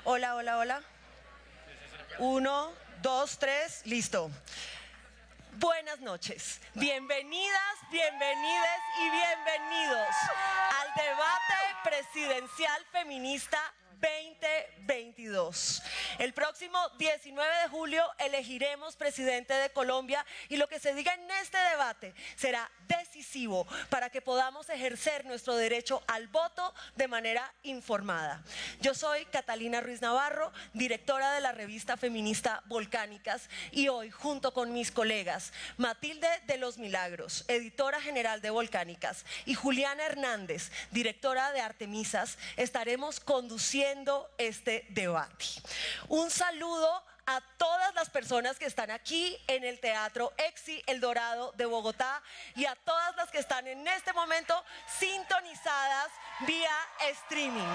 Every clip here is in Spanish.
Hola, hola, hola. 1, 2, 3, listo. Buenas noches. Bienvenidas, bienvenides y bienvenidos al debate presidencial feminista 2022. El próximo 19 de julio elegiremos presidente de Colombia y lo que se diga en este debate será decisivo para que podamos ejercer nuestro derecho al voto de manera informada. Yo soy Catalina Ruiz Navarro, directora de la revista feminista Volcánicas, y hoy, junto con mis colegas Matilde de los Milagros, editora general de Volcánicas, y Juliana Hernández, directora de Artemisas, estaremos conduciendo este debate. Un saludo a todas las personas que están aquí en el Teatro Exi El Dorado de Bogotá y a todas las que están en este momento sintonizadas vía streaming.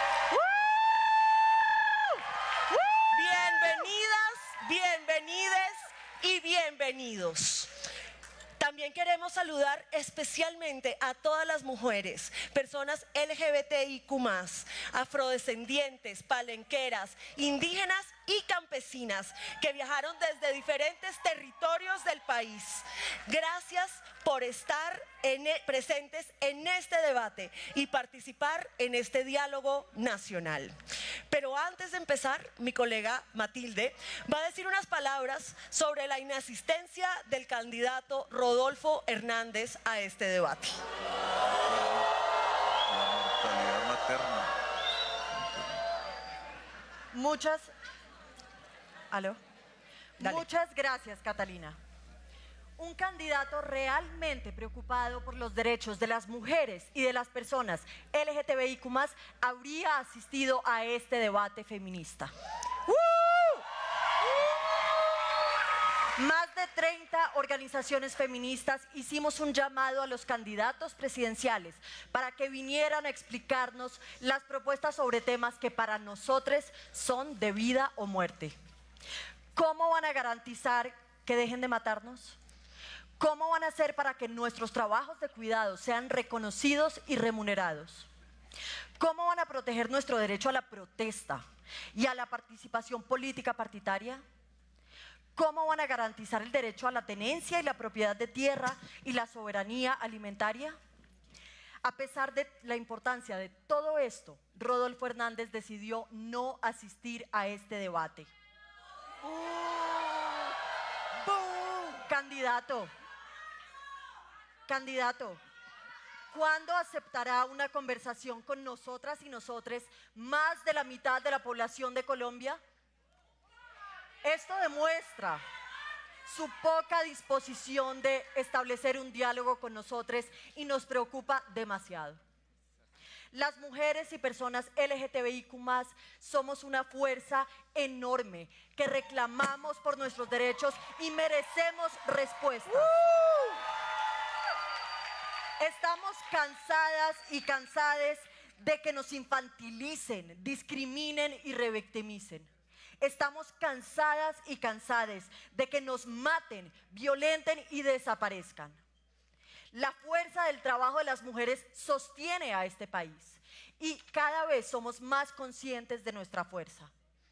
Bienvenidas, bienvenides y bienvenidos. También queremos saludar especialmente a todas las mujeres, personas LGBTIQ+, afrodescendientes, palenqueras, indígenas y campesinas que viajaron desde diferentes territorios del país. Gracias por estar presentes en este debate y participar en este diálogo nacional. Pero antes de empezar, mi colega Matilde va a decir unas palabras sobre la inasistencia del candidato Rodolfo Hernández a este debate. La mortalidad materna. Muchas gracias, Catalina. Un candidato realmente preocupado por los derechos de las mujeres y de las personas LGTBIQ+ habría asistido a este debate feminista. Más de 30 organizaciones feministas hicimos un llamado a los candidatos presidenciales para que vinieran a explicarnos las propuestas sobre temas que para nosotros son de vida o muerte. ¿Cómo van a garantizar que dejen de matarnos? ¿Cómo van a hacer para que nuestros trabajos de cuidado sean reconocidos y remunerados? ¿Cómo van a proteger nuestro derecho a la protesta y a la participación política partitaria? ¿Cómo van a garantizar el derecho a la tenencia y la propiedad de tierra y la soberanía alimentaria? A pesar de la importancia de todo esto, Rodolfo Hernández decidió no asistir a este debate. Candidato, ¿cuándo aceptará una conversación con nosotras y nosotres, más de la mitad de la población de Colombia? Esto demuestra su poca disposición de establecer un diálogo con nosotros y nos preocupa demasiado. Las mujeres y personas LGTBIQ+ somos una fuerza enorme que reclamamos por nuestros derechos y merecemos respuestas. Estamos cansadas y cansadas de que nos infantilicen, discriminen y revictimicen. Estamos cansadas y cansadas de que nos maten, violenten y desaparezcan. La fuerza del trabajo de las mujeres sostiene a este país y cada vez somos más conscientes de nuestra fuerza.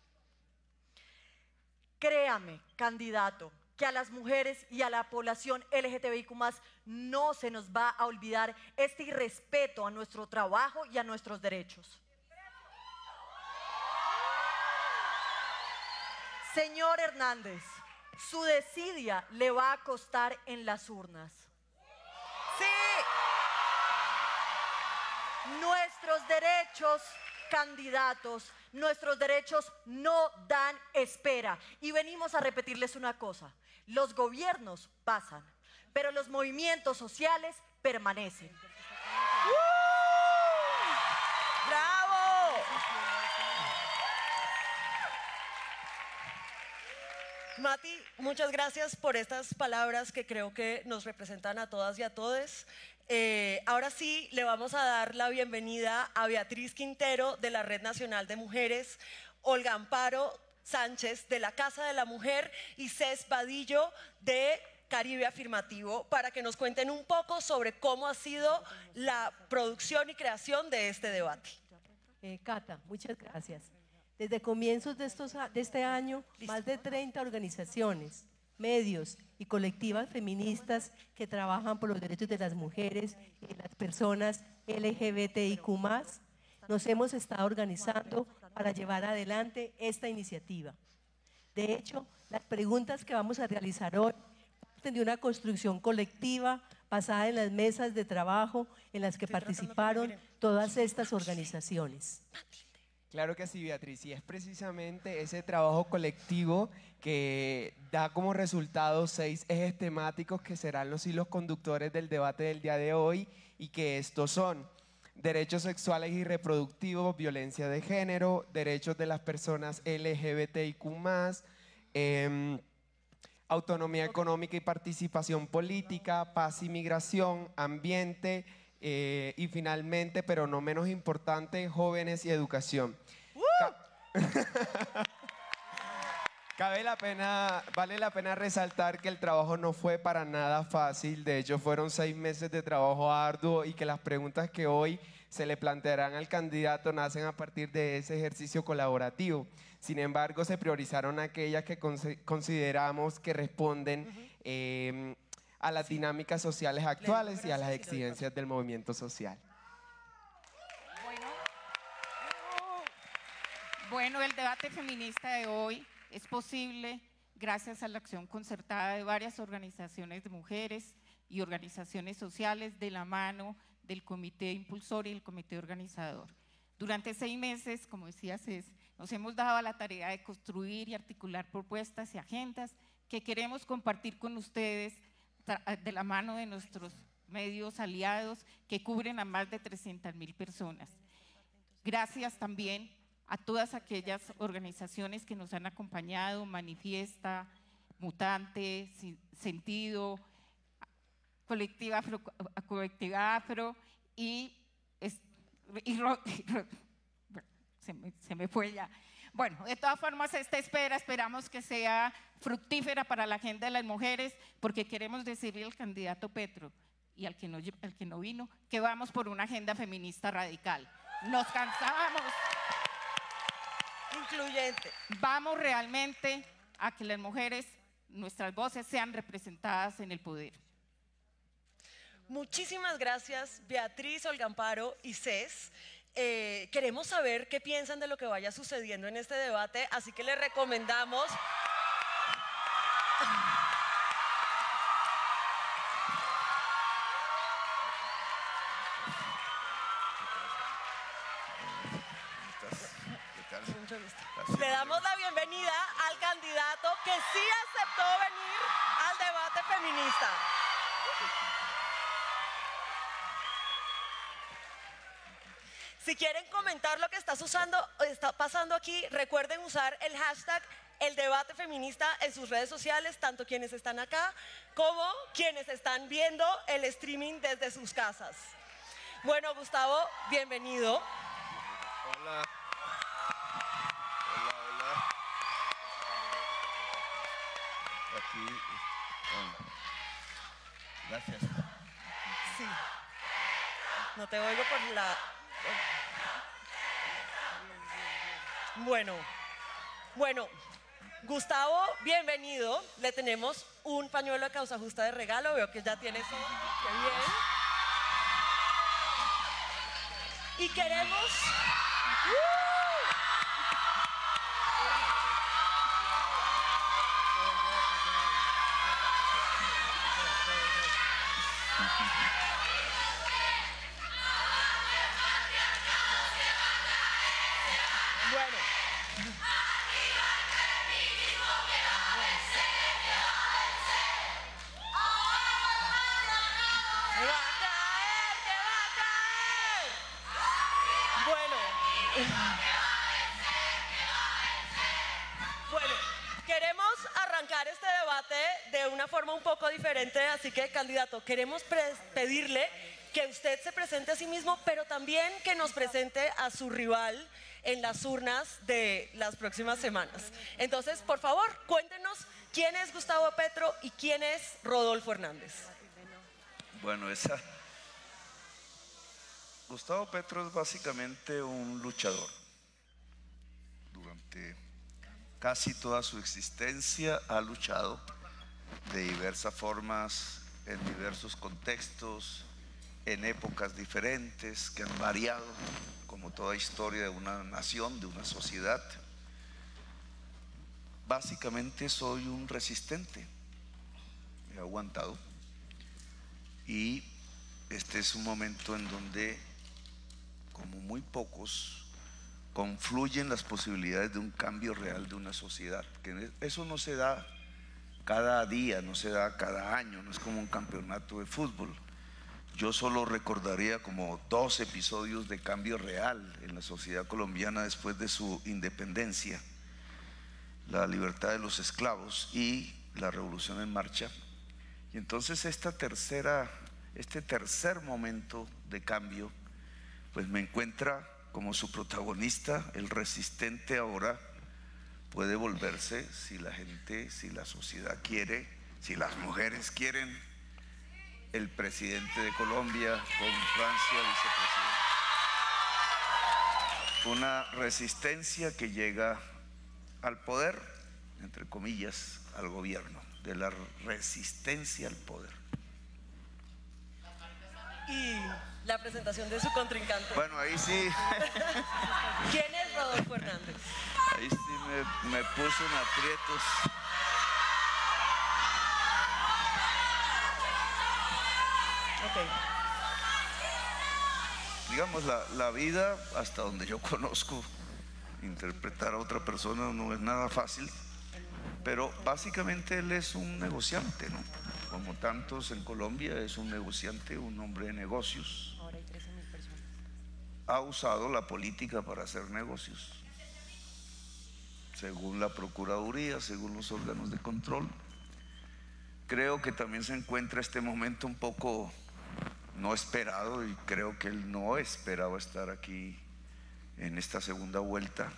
Créame, candidato, que a las mujeres y a la población LGTBIQ+ no se nos va a olvidar este irrespeto a nuestro trabajo y a nuestros derechos. Señor Hernández, su desidia le va a costar en las urnas. ¡Sí! Nuestros derechos, candidatos, nuestros derechos no dan espera. Y venimos a repetirles una cosa: los gobiernos pasan, pero los movimientos sociales permanecen. ¡Bravo! Mati, muchas gracias por estas palabras que creo que nos representan a todas y a todes. Ahora sí, le vamos a dar la bienvenida a Beatriz Quintero de la Red Nacional de Mujeres, Olga Amparo Sánchez de la Casa de la Mujer y Cés Vadillo de Caribe Afirmativo para que nos cuenten un poco sobre cómo ha sido la producción y creación de este debate. Cata, muchas gracias. Desde comienzos de este año, más de 30 organizaciones, medios y colectivas feministas que trabajan por los derechos de las mujeres y de las personas LGBTIQ+, nos hemos estado organizando para llevar adelante esta iniciativa. De hecho, las preguntas que vamos a realizar hoy parten de una construcción colectiva basada en las mesas de trabajo en las que participaron todas estas organizaciones. Claro que sí, Beatriz, y es precisamente ese trabajo colectivo que da como resultado 6 ejes temáticos que serán los hilos conductores del debate del día de hoy, y que estos son: derechos sexuales y reproductivos, violencia de género, derechos de las personas LGBTIQ+, autonomía económica y participación política, paz y migración, ambiente, y finalmente, pero no menos importante, jóvenes y educación. Vale la pena resaltar que el trabajo no fue para nada fácil. De hecho, fueron 6 meses de trabajo arduo, y que las preguntas que hoy se le plantearán al candidato nacen a partir de ese ejercicio colaborativo. Sin embargo, se priorizaron aquellas que consideramos que responden a las dinámicas sociales actuales y a las exigencias del movimiento social. Bueno, el debate feminista de hoy es posible gracias a la acción concertada de varias organizaciones de mujeres y organizaciones sociales, de la mano del comité impulsor y el comité organizador. Durante 6 meses, como decía Cés, nos hemos dado a la tarea de construir y articular propuestas y agendas que queremos compartir con ustedes de la mano de nuestros medios aliados, que cubren a más de 300.000 personas. Gracias también a todas aquellas organizaciones que nos han acompañado: Manifiesta, Mutante, Sentido, Colectiva Afro y se me fue ya. Bueno, de todas formas, esta espera esperamos que sea fructífera para la agenda de las mujeres, porque queremos decirle al candidato Petro y al que no vino, que vamos por una agenda feminista radical. Nos cansamos. Incluyente. Vamos realmente a que las mujeres, nuestras voces, sean representadas en el poder. Muchísimas gracias, Beatriz, Olga Amparo y Cés. Queremos saber qué piensan de lo que vaya sucediendo en este debate, así que les recomendamos le damos la bienvenida al candidato que sí aceptó venir al debate feminista. Si quieren comentar lo que está pasando aquí, recuerden usar el hashtag El Debate Feminista en sus redes sociales, tanto quienes están acá como quienes están viendo el streaming desde sus casas. Bueno, Gustavo, bienvenido. Hola. Aquí. Gracias. Sí. No te oigo por la... Bueno, Gustavo, bienvenido. Le tenemos un pañuelo de causa justa de regalo. Veo que ya tienes uno. Qué bien. Y queremos... Bueno. ¡Que va a caer! ¡Que va a caer! Bueno. Bueno, queremos arrancar este debate de una forma un poco diferente, así que, candidato, queremos pedirle que usted se presente a sí mismo, pero también que nos presente a su rival en las urnas de las próximas semanas. Entonces, por favor, cuéntenos quién es Gustavo Petro y quién es Rodolfo Hernández. Bueno, Gustavo Petro es básicamente un luchador. durante casi toda su existencia ha luchado de diversas formas, en diversos contextos, en épocas diferentes que han variado, como toda historia de una nación, de una sociedad. Básicamente soy un resistente, he aguantado, y este es un momento en donde, como muy pocos, confluyen las posibilidades de un cambio real de una sociedad, que eso no se da cada día, no se da cada año, no es como un campeonato de fútbol. Yo solo recordaría como 2 episodios de cambio real en la sociedad colombiana después de su independencia: la libertad de los esclavos y la revolución en marcha. Y entonces este tercer momento de cambio, pues me encuentra como su protagonista. El resistente ahora puede volverse, si la gente, si la sociedad quiere, si las mujeres quieren, el presidente de Colombia, con Francia vicepresidente. Una resistencia que llega al poder, entre comillas, al gobierno, de la resistencia al poder. Y la presentación de su contrincante. Bueno, ahí sí. ¿Quién es Rodolfo Hernández? Ahí sí me puso en aprietos. Ok. Digamos, la vida, hasta donde yo conozco, interpretar a otra persona no es nada fácil, pero básicamente él es un negociante, ¿no? Como tantos en Colombia, es un negociante, un hombre de negocios. Ahora hay 13.000 personas. Ha usado la política para hacer negocios, según la Procuraduría, según los órganos de control. Creo que también se encuentra este momento un poco no esperado, y creo que él no esperaba estar aquí en esta segunda vuelta.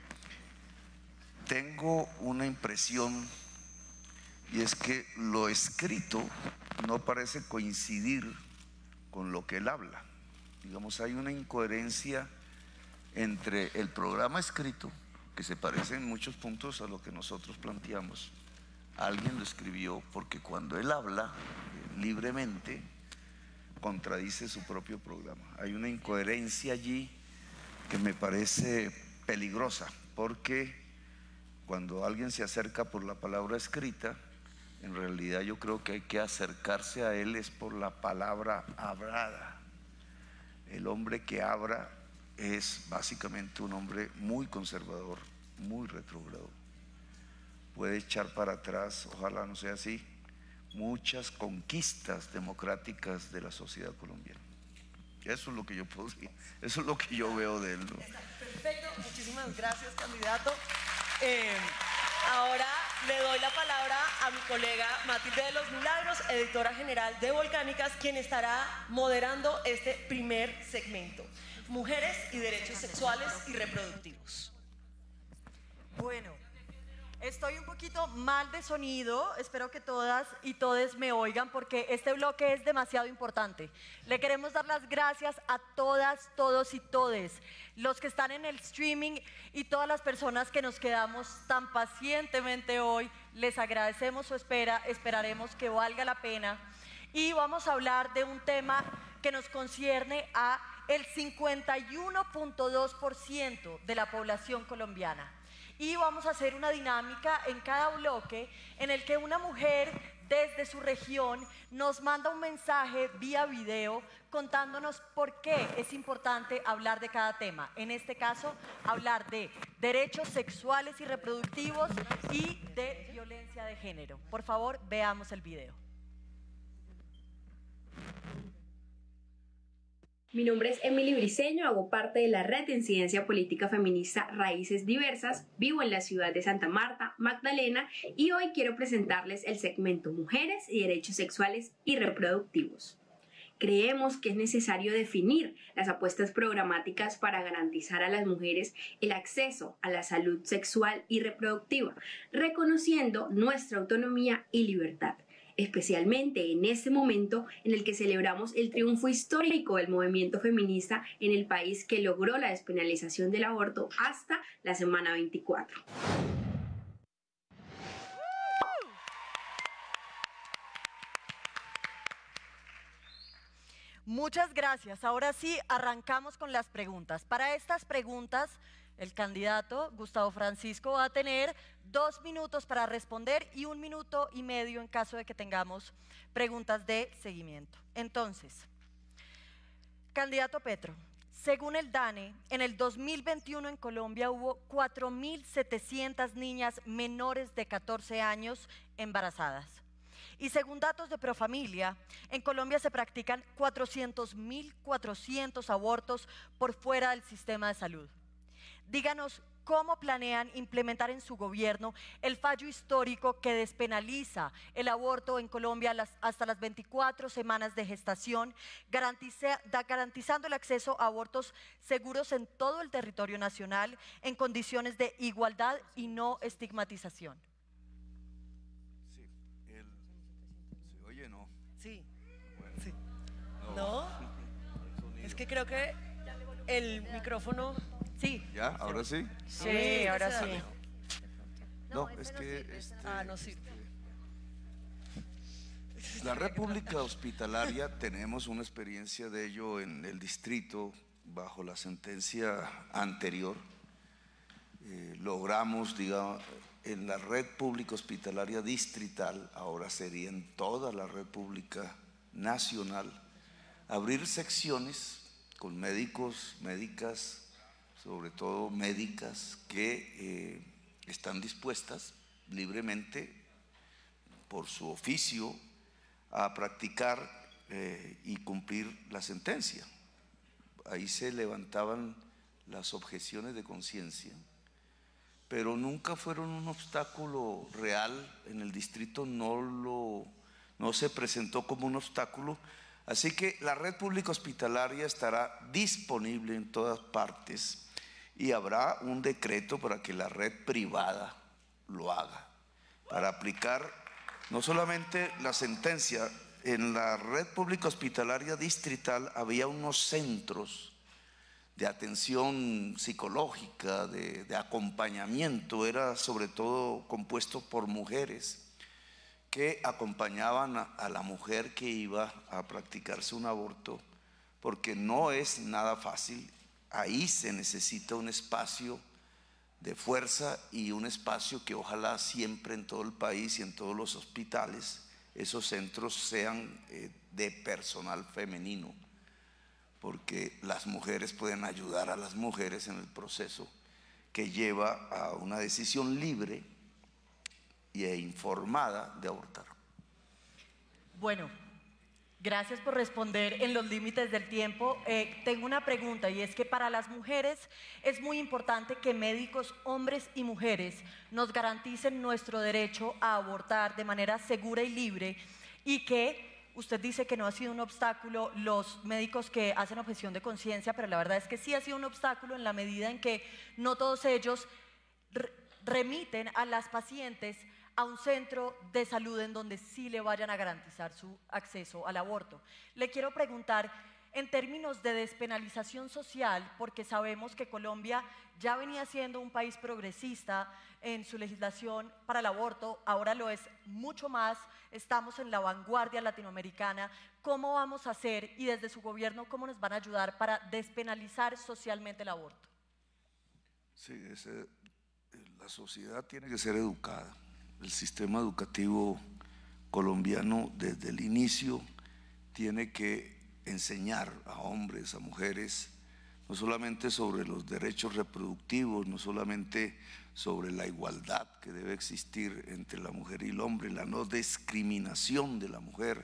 Tengo una impresión, y es que lo escrito no parece coincidir con lo que él habla. Digamos, hay una incoherencia entre el programa escrito, que se parece en muchos puntos a lo que nosotros planteamos. Alguien lo escribió porque cuando él habla libremente contradice su propio programa. Hay una incoherencia allí que me parece peligrosa, porque cuando alguien se acerca por la palabra escrita, en realidad yo creo que hay que acercarse a él es por la palabra hablada. El hombre que habla es básicamente un hombre muy conservador, muy retrógrado. Puede echar para atrás, ojalá no sea así, muchas conquistas democráticas de la sociedad colombiana. Eso es lo que yo puedo decir, eso es lo que yo veo de él, ¿no? Perfecto, muchísimas gracias, candidato. Ahora le doy la palabra a mi colega Matilde de los Milagros, editora general de Volcánicas, quien estará moderando este primer segmento: mujeres y derechos sexuales y reproductivos. Bueno, estoy un poquito mal de sonido, espero que todas y todes me oigan porque este bloque es demasiado importante. Le queremos dar las gracias a todas, todos y todes, los que están en el streaming y todas las personas que nos quedamos tan pacientemente hoy. Les agradecemos su espera, esperaremos que valga la pena, y vamos a hablar de un tema que nos concierne a el 51.2% de la población colombiana. Y vamos a hacer una dinámica en cada bloque en el que una mujer desde su región nos manda un mensaje vía video contándonos por qué es importante hablar de cada tema. En este caso, hablar de derechos sexuales y reproductivos y de violencia de género. Por favor, veamos el video. Mi nombre es Emily Briceño, hago parte de la red de incidencia política feminista Raíces Diversas, vivo en la ciudad de Santa Marta, Magdalena, y hoy quiero presentarles el segmento Mujeres y Derechos Sexuales y Reproductivos. Creemos que es necesario definir las apuestas programáticas para garantizar a las mujeres el acceso a la salud sexual y reproductiva, reconociendo nuestra autonomía y libertad. especialmente en este momento en el que celebramos el triunfo histórico del movimiento feminista en el país, que logró la despenalización del aborto hasta la semana 24. Muchas gracias. Ahora sí, arrancamos con las preguntas. Para estas preguntas, el candidato Gustavo Francisco va a tener 2 minutos para responder y 1 minuto y medio en caso de que tengamos preguntas de seguimiento. Entonces, candidato Petro, según el DANE, en el 2021 en Colombia hubo 4.700 niñas menores de 14 años embarazadas. Y según datos de Profamilia, en Colombia se practican 400.400 abortos por fuera del sistema de salud. Díganos cómo planean implementar en su gobierno el fallo histórico que despenaliza el aborto en Colombia hasta las 24 semanas de gestación, garantizando el acceso a abortos seguros en todo el territorio nacional en condiciones de igualdad y no estigmatización. Sí. Bueno. Sí. ¿No? Es que creo que el micrófono... Sí. ¿Ya? ¿Ahora sí? Sí, ahora sí. No, es que... no sirve. La red pública hospitalaria, tenemos una experiencia de ello en el distrito bajo la sentencia anterior. Logramos, digamos, en la red pública hospitalaria distrital, ahora sería en toda la red pública nacional, abrir secciones con médicos, médicas, sobre todo médicas que están dispuestas libremente por su oficio a practicar y cumplir la sentencia. Ahí se levantaban las objeciones de conciencia, pero nunca fueron un obstáculo real. En el distrito no se presentó como un obstáculo. Así que la red pública hospitalaria estará disponible en todas partes y habrá un decreto para que la red privada lo haga, para aplicar no solamente la sentencia. En la red pública hospitalaria distrital había unos centros de atención psicológica, de acompañamiento, era sobre todo compuesto por mujeres que acompañaban a la mujer que iba a practicarse un aborto, porque no es nada fácil. Ahí se necesita un espacio de fuerza y un espacio que ojalá siempre en todo el país y en todos los hospitales esos centros sean de personal femenino, porque las mujeres pueden ayudar a las mujeres en el proceso que lleva a una decisión libre e informada de abortar. Bueno, gracias por responder en los límites del tiempo. Tengo una pregunta, y es que para las mujeres es muy importante que médicos, hombres y mujeres, nos garanticen nuestro derecho a abortar de manera segura y libre, y que usted dice que no ha sido un obstáculo los médicos que hacen objeción de conciencia, pero la verdad es que sí ha sido un obstáculo en la medida en que no todos ellos remiten a las pacientes a un centro de salud en donde sí le vayan a garantizar su acceso al aborto. Le quiero preguntar, en términos de despenalización social, porque sabemos que Colombia ya venía siendo un país progresista en su legislación para el aborto, ahora lo es mucho más, estamos en la vanguardia latinoamericana. ¿Cómo vamos a hacer, y desde su gobierno, cómo nos van a ayudar para despenalizar socialmente el aborto? Sí, la sociedad tiene que ser educada. El sistema educativo colombiano desde el inicio tiene que enseñar a hombres, a mujeres, no solamente sobre los derechos reproductivos, no solamente sobre la igualdad que debe existir entre la mujer y el hombre, la no discriminación de la mujer,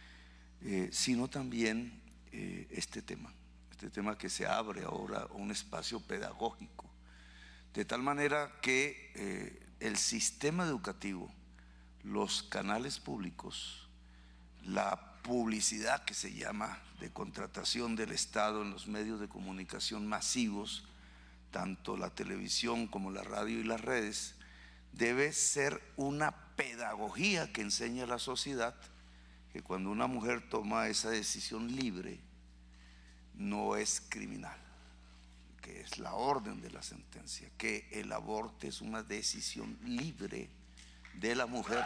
sino también este tema que se abre ahora, un espacio pedagógico, de tal manera que el sistema educativo, los canales públicos, la publicidad que se llama de contratación del Estado en los medios de comunicación masivos, tanto la televisión como la radio y las redes, debe ser una pedagogía que enseñe a la sociedad que cuando una mujer toma esa decisión libre, no es criminal, que es la orden de la sentencia, que el aborto es una decisión libre de la mujer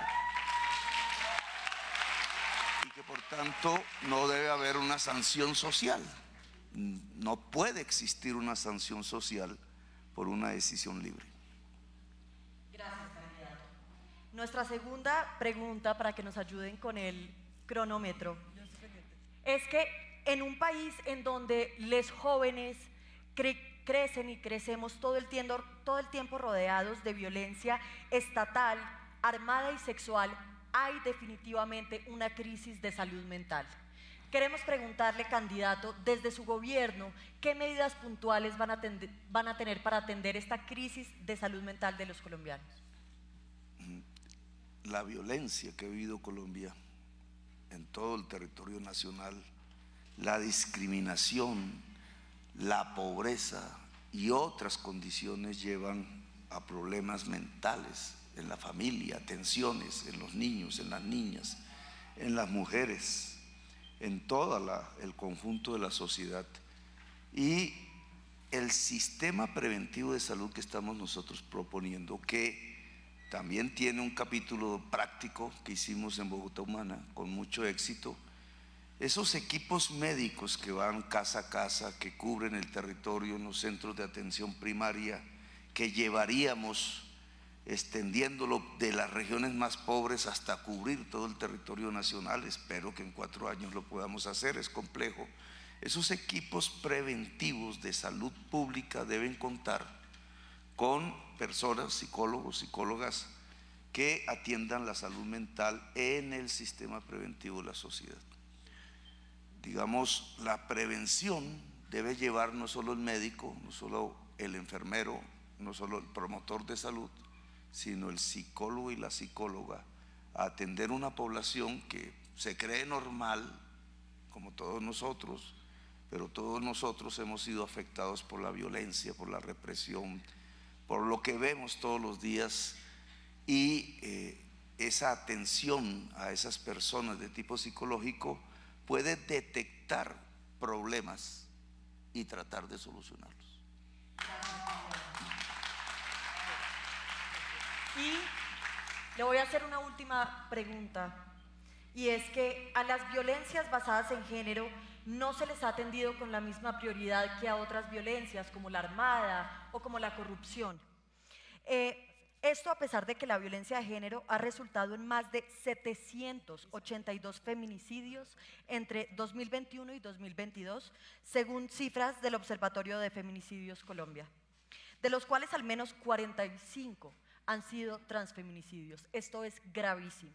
y que por tanto no debe haber una sanción social. No puede existir una sanción social por una decisión libre. Gracias, candidato. Nuestra segunda pregunta, para que nos ayuden con el cronómetro, es que en un país en donde los jóvenes crecen y crecemos todo el tiempo rodeados de violencia estatal, armada y sexual, hay definitivamente una crisis de salud mental. Queremos preguntarle, candidato, desde su gobierno, ¿qué medidas puntuales van a tener para atender esta crisis de salud mental de los colombianos? La violencia que ha vivido Colombia en todo el territorio nacional, la discriminación, la pobreza y otras condiciones llevan a problemas mentales en la familia, tensiones en los niños, en las niñas, en las mujeres, en todo el conjunto de la sociedad. Y el sistema preventivo de salud que estamos nosotros proponiendo, que también tiene un capítulo práctico que hicimos en Bogotá Humana con mucho éxito, esos equipos médicos que van casa a casa, que cubren el territorio en los centros de atención primaria, que llevaríamos extendiéndolo de las regiones más pobres hasta cubrir todo el territorio nacional. Espero que en 4 años lo podamos hacer, es complejo. Esos equipos preventivos de salud pública deben contar con personas, psicólogos, psicólogas, que atiendan la salud mental en el sistema preventivo de la sociedad. Digamos, la prevención debe llevar no solo el médico, no solo el enfermero, no solo el promotor de salud, sino el psicólogo y la psicóloga, a atender una población que se cree normal, como todos nosotros, pero todos nosotros hemos sido afectados por la violencia, por la represión, por lo que vemos todos los días, y esa atención a esas personas de tipo psicológico puede detectar problemas y tratar de solucionarlos. Y le voy a hacer una última pregunta, y es que a las violencias basadas en género no se les ha atendido con la misma prioridad que a otras violencias como la armada o como la corrupción. Esto a pesar de que la violencia de género ha resultado en más de 782 feminicidios entre 2021 y 2022, según cifras del Observatorio de Feminicidios Colombia, de los cuales al menos 45 han sido transfeminicidios. Esto es gravísimo.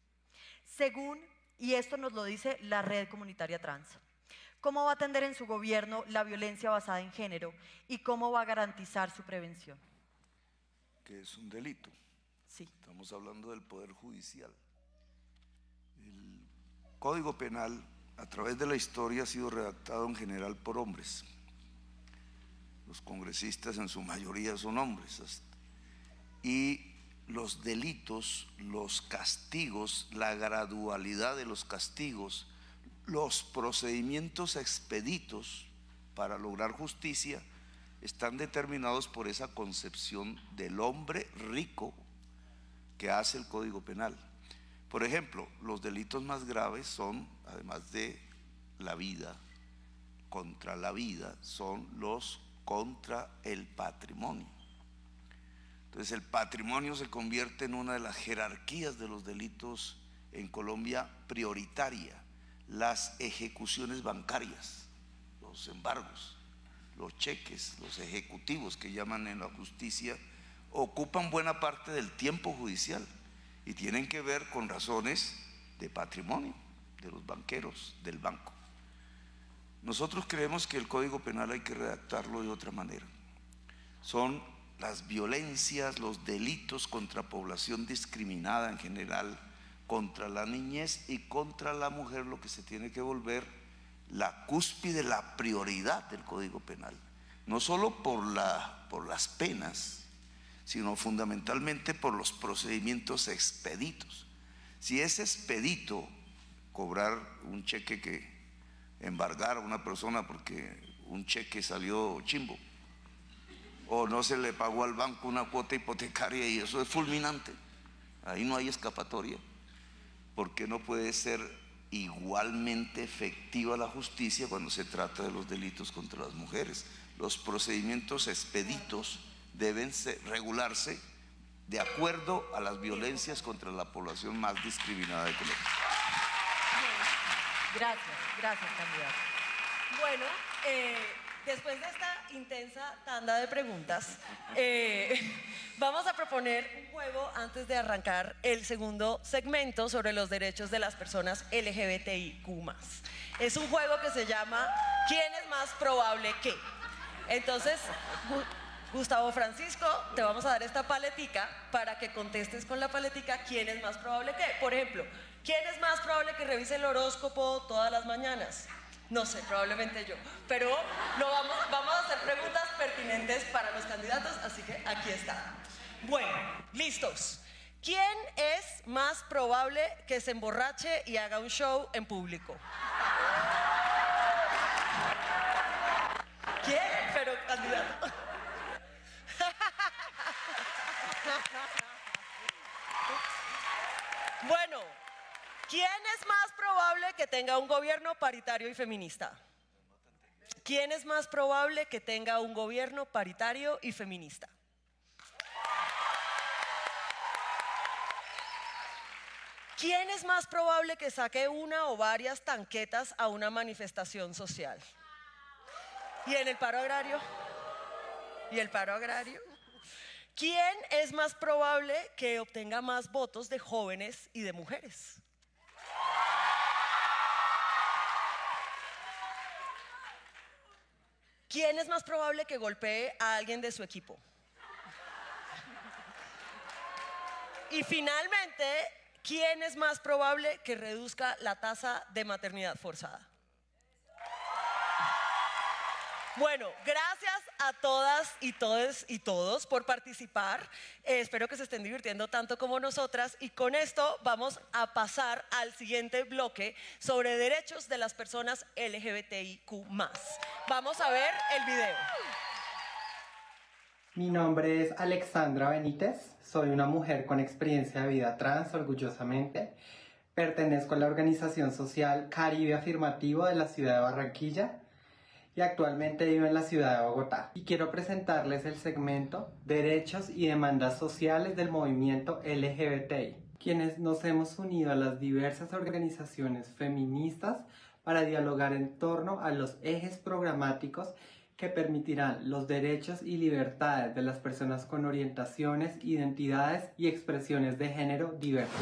Y esto nos lo dice la Red Comunitaria Trans. ¿Cómo va a atender en su gobierno la violencia basada en género y cómo va a garantizar su prevención? Que es un delito. Sí. Estamos hablando del Poder Judicial. El Código Penal, a través de la historia, ha sido redactado en general por hombres. Los congresistas en su mayoría son hombres. Y los delitos, los castigos, la gradualidad de los castigos, los procedimientos expeditos para lograr justicia están determinados por esa concepción del hombre rico que hace el Código Penal. Por ejemplo, los delitos más graves son, además de la vida, contra la vida, son los contra el patrimonio. Entonces el patrimonio se convierte en una de las jerarquías de los delitos en Colombia prioritaria. Las ejecuciones bancarias, los embargos, los cheques, los ejecutivos que llaman en la justicia, ocupan buena parte del tiempo judicial y tienen que ver con razones de patrimonio de los banqueros, del banco. Nosotros creemos que el Código Penal hay que redactarlo de otra manera. Son las violencias, los delitos contra población discriminada en general, contra la niñez y contra la mujer, lo que se tiene que volver la cúspide, la prioridad del Código Penal, no solo por las penas, sino fundamentalmente por los procedimientos expeditos. Si es expedito cobrar un cheque que embargar a una persona porque un cheque salió chimbo, o no se le pagó al banco una cuota hipotecaria, y eso es fulminante, ahí no hay escapatoria, porque no puede ser igualmente efectiva la justicia cuando se trata de los delitos contra las mujeres. Los procedimientos expeditos deben regularse de acuerdo a las violencias contra la población más discriminada de Colombia. Gracias, candidato. Bueno, después de esta intensa tanda de preguntas, vamos a proponer un juego antes de arrancar el segundo segmento sobre los derechos de las personas LGBTIQ+. Es un juego que se llama ¿Quién es más probable que? Entonces, Gustavo Francisco, te vamos a dar esta paletica para que contestes con la paletica quién es más probable que. Por ejemplo, ¿quién es más probable que revise el horóscopo todas las mañanas? No sé, probablemente yo. Pero vamos a hacer preguntas pertinentes para los candidatos, así que aquí está. Bueno, listos. ¿Quién es más probable que se emborrache y haga un show en público? ¿Quién? Pero candidato. Bueno, ¿quién es más probable que tenga un gobierno paritario y feminista? ¿Quién es más probable que tenga un gobierno paritario y feminista? ¿Quién es más probable que saque una o varias tanquetas a una manifestación social? ¿Y en el paro agrario? ¿Y el paro agrario? ¿Quién es más probable que obtenga más votos de jóvenes y de mujeres? ¿Quién es más probable que golpee a alguien de su equipo? Y finalmente, ¿quién es más probable que reduzca la tasa de maternidad forzada? Bueno, gracias a todas y todes y todos por participar. Espero que se estén divirtiendo tanto como nosotras, y con esto vamos a pasar al siguiente bloque sobre derechos de las personas LGBTIQ+. Vamos a ver el video. Mi nombre es Alexandra Benítez, soy una mujer con experiencia de vida trans, orgullosamente. Pertenezco a la organización social Caribe Afirmativo de la ciudad de Barranquilla y actualmente vivo en la ciudad de Bogotá. Y quiero presentarles el segmento Derechos y Demandas Sociales del Movimiento LGBTI, quienes nos hemos unido a las diversas organizaciones feministas para dialogar en torno a los ejes programáticos que permitirán los derechos y libertades de las personas con orientaciones, identidades y expresiones de género diversas.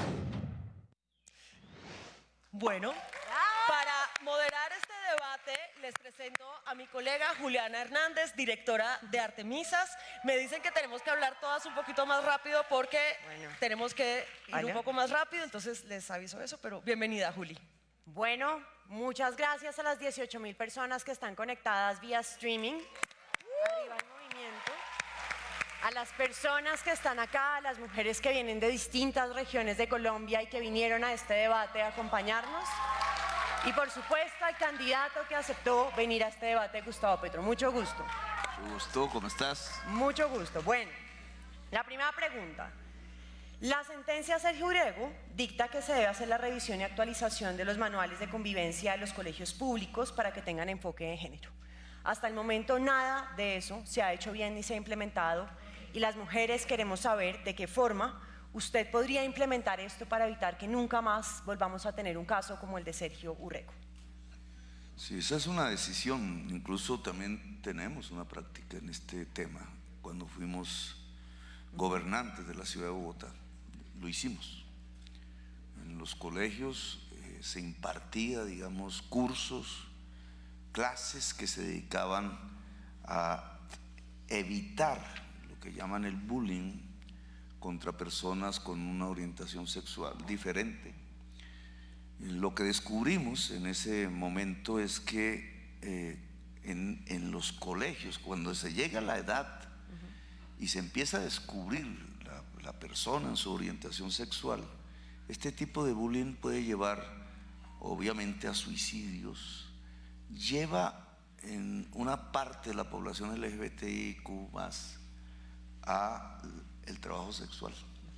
Bueno, para moderar este debate les presento a mi colega Juliana Hernández, directora de Artemisas. Me dicen que tenemos que hablar todas un poquito más rápido porque tenemos que ir un poco más rápido, entonces les aviso eso, pero bienvenida, Juli. Bueno, muchas gracias a las 18.000 personas que están conectadas vía streaming. Arriba el movimiento. A las personas que están acá, a las mujeres que vienen de distintas regiones de Colombia y que vinieron a este debate a acompañarnos. Y por supuesto al candidato que aceptó venir a este debate, Gustavo Petro. Mucho gusto. Mucho gusto, ¿cómo estás? Mucho gusto. Bueno, la primera pregunta. La sentencia Sergio Urrego dicta que se debe hacer la revisión y actualización de los manuales de convivencia de los colegios públicos para que tengan enfoque de género. Hasta el momento nada de eso se ha hecho bien ni se ha implementado, y las mujeres queremos saber de qué forma usted podría implementar esto para evitar que nunca más volvamos a tener un caso como el de Sergio Urrego. Sí, esa es una decisión. Incluso también tenemos una práctica en este tema. Cuando fuimos gobernantes de la ciudad de Bogotá, lo hicimos. En los colegios se impartía, digamos, cursos, clases que se dedicaban a evitar lo que llaman el bullying contra personas con una orientación sexual diferente. Lo que descubrimos en ese momento es que en los colegios, cuando se llega a la edad y se empieza a descubrir la persona en su orientación sexual, este tipo de bullying puede llevar obviamente a suicidios, lleva en una parte de la población LGBTIQ más a el trabajo sexual.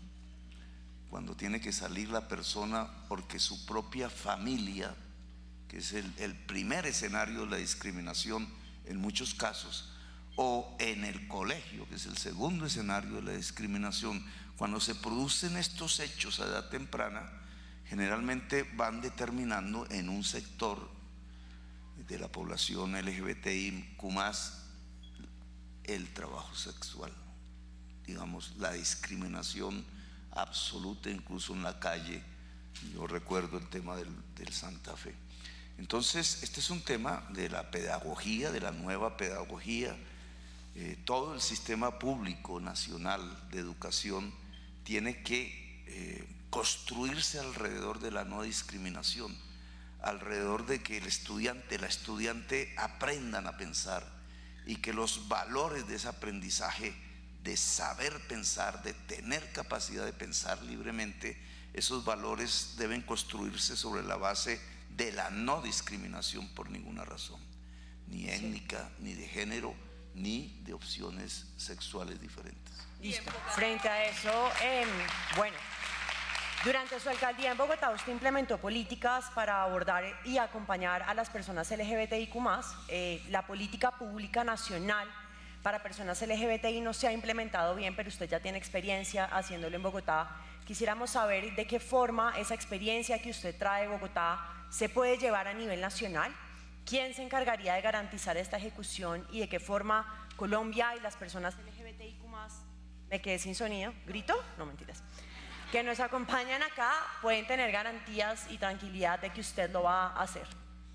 Cuando tiene que salir la persona porque su propia familia, que es el primer escenario de la discriminación en muchos casos, o en el colegio, que es el segundo escenario de la discriminación, cuando se producen estos hechos a edad temprana, generalmente van determinando en un sector de la población LGBTIQ más el trabajo sexual, digamos, la discriminación absoluta, incluso en la calle. Yo recuerdo el tema del Santa Fe. Entonces, este es un tema de la pedagogía, de la nueva pedagogía. Todo el sistema público nacional de educación tiene que construirse alrededor de la no discriminación, alrededor de que el estudiante, la estudiante aprendan a pensar y que los valores de ese aprendizaje, de saber pensar, de tener capacidad de pensar libremente, esos valores deben construirse sobre la base de la no discriminación por ninguna razón, ni étnica, ni de género, ni de opciones sexuales diferentes. Listo. Frente a eso, bueno, durante su alcaldía en Bogotá usted implementó políticas para abordar y acompañar a las personas LGBTIQ+. La política pública nacional para personas LGBTI no se ha implementado bien, pero usted ya tiene experiencia haciéndolo en Bogotá. Quisiéramos saber de qué forma esa experiencia que usted trae de Bogotá se puede llevar a nivel nacional. ¿Quién se encargaría de garantizar esta ejecución y de qué forma Colombia y las personas LGBTIQ+, me quedé sin sonido, grito, no mentiras, que nos acompañan acá pueden tener garantías y tranquilidad de que usted lo va a hacer?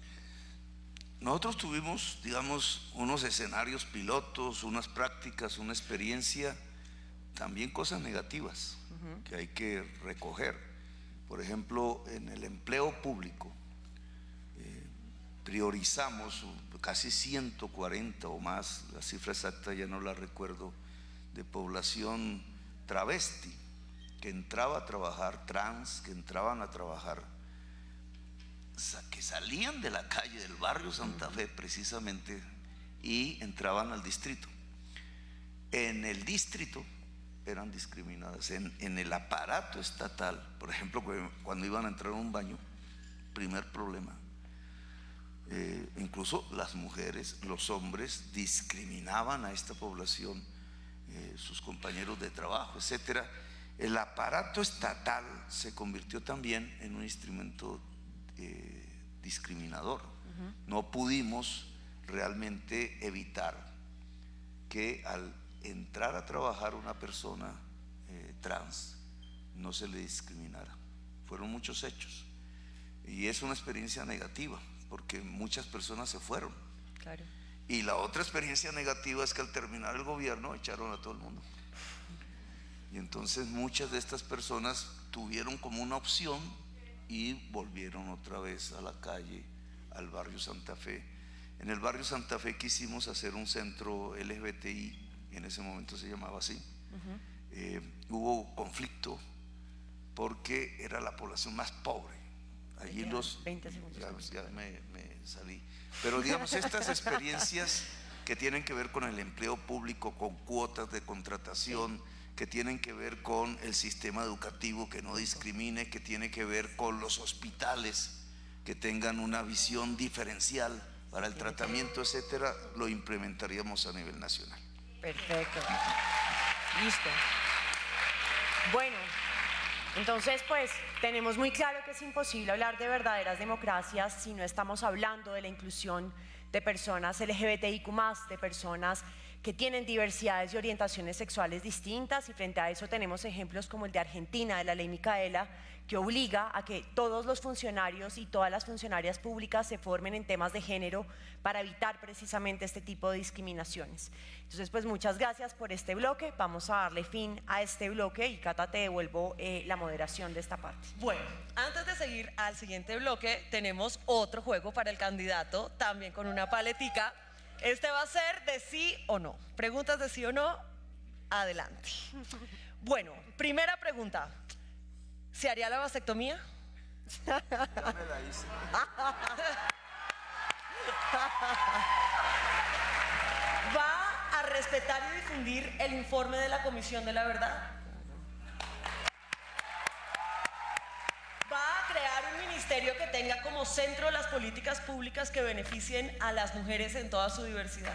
Nosotros tuvimos, digamos, unos escenarios pilotos, unas prácticas, una experiencia, también cosas negativas que hay que recoger. Por ejemplo, en el empleo público priorizamos casi 140 o más, la cifra exacta ya no la recuerdo, de población travesti que entraba a trabajar, trans que entraban a trabajar, que salían de la calle del barrio Santa Fe precisamente y entraban al distrito. En el distrito eran discriminadas, en el aparato estatal, por ejemplo, cuando iban a entrar a un baño, primer problema. Incluso las mujeres, los hombres discriminaban a esta población, sus compañeros de trabajo, etcétera. El aparato estatal se convirtió también en un instrumento discriminador. No pudimos realmente evitar que al entrar a trabajar una persona trans no se le discriminara. Fueron muchos hechos y es una experiencia negativa porque muchas personas se fueron. Claro. Y la otra experiencia negativa es que al terminar el gobierno echaron a todo el mundo. Y entonces muchas de estas personas tuvieron como una opción y volvieron otra vez a la calle, al barrio Santa Fe. En el barrio Santa Fe quisimos hacer un centro LGBTI, en ese momento se llamaba así. Hubo conflicto porque era la población más pobre. Allí los 20 segundos. Ya me salí. Pero digamos, estas experiencias que tienen que ver con el empleo público, con cuotas de contratación, que tienen que ver con el sistema educativo que no discrimine, que tiene que ver con los hospitales que tengan una visión diferencial para el tratamiento, etcétera, lo implementaríamos a nivel nacional. Perfecto. Listo. Bueno, entonces pues tenemos muy claro que es imposible hablar de verdaderas democracias si no estamos hablando de la inclusión de personas LGBTIQ+, de personas que tienen diversidades y orientaciones sexuales distintas, y frente a eso tenemos ejemplos como el de Argentina, de la ley Micaela, que obliga a que todos los funcionarios y todas las funcionarias públicas se formen en temas de género para evitar precisamente este tipo de discriminaciones. Entonces, pues muchas gracias por este bloque. Vamos a darle fin a este bloque y Cata, te devuelvo la moderación de esta parte. Bueno, antes de seguir al siguiente bloque, tenemos otro juego para el candidato, también con una paletica. Este va a ser de sí o no. Preguntas de sí o no adelante. Bueno, primera pregunta. ¿Se haría la vasectomía? Ya me la hice. ¿Va a respetar y difundir el informe de la Comisión de la Verdad? ¿Va a crear un ministerio que tenga como centro las políticas públicas que beneficien a las mujeres en toda su diversidad?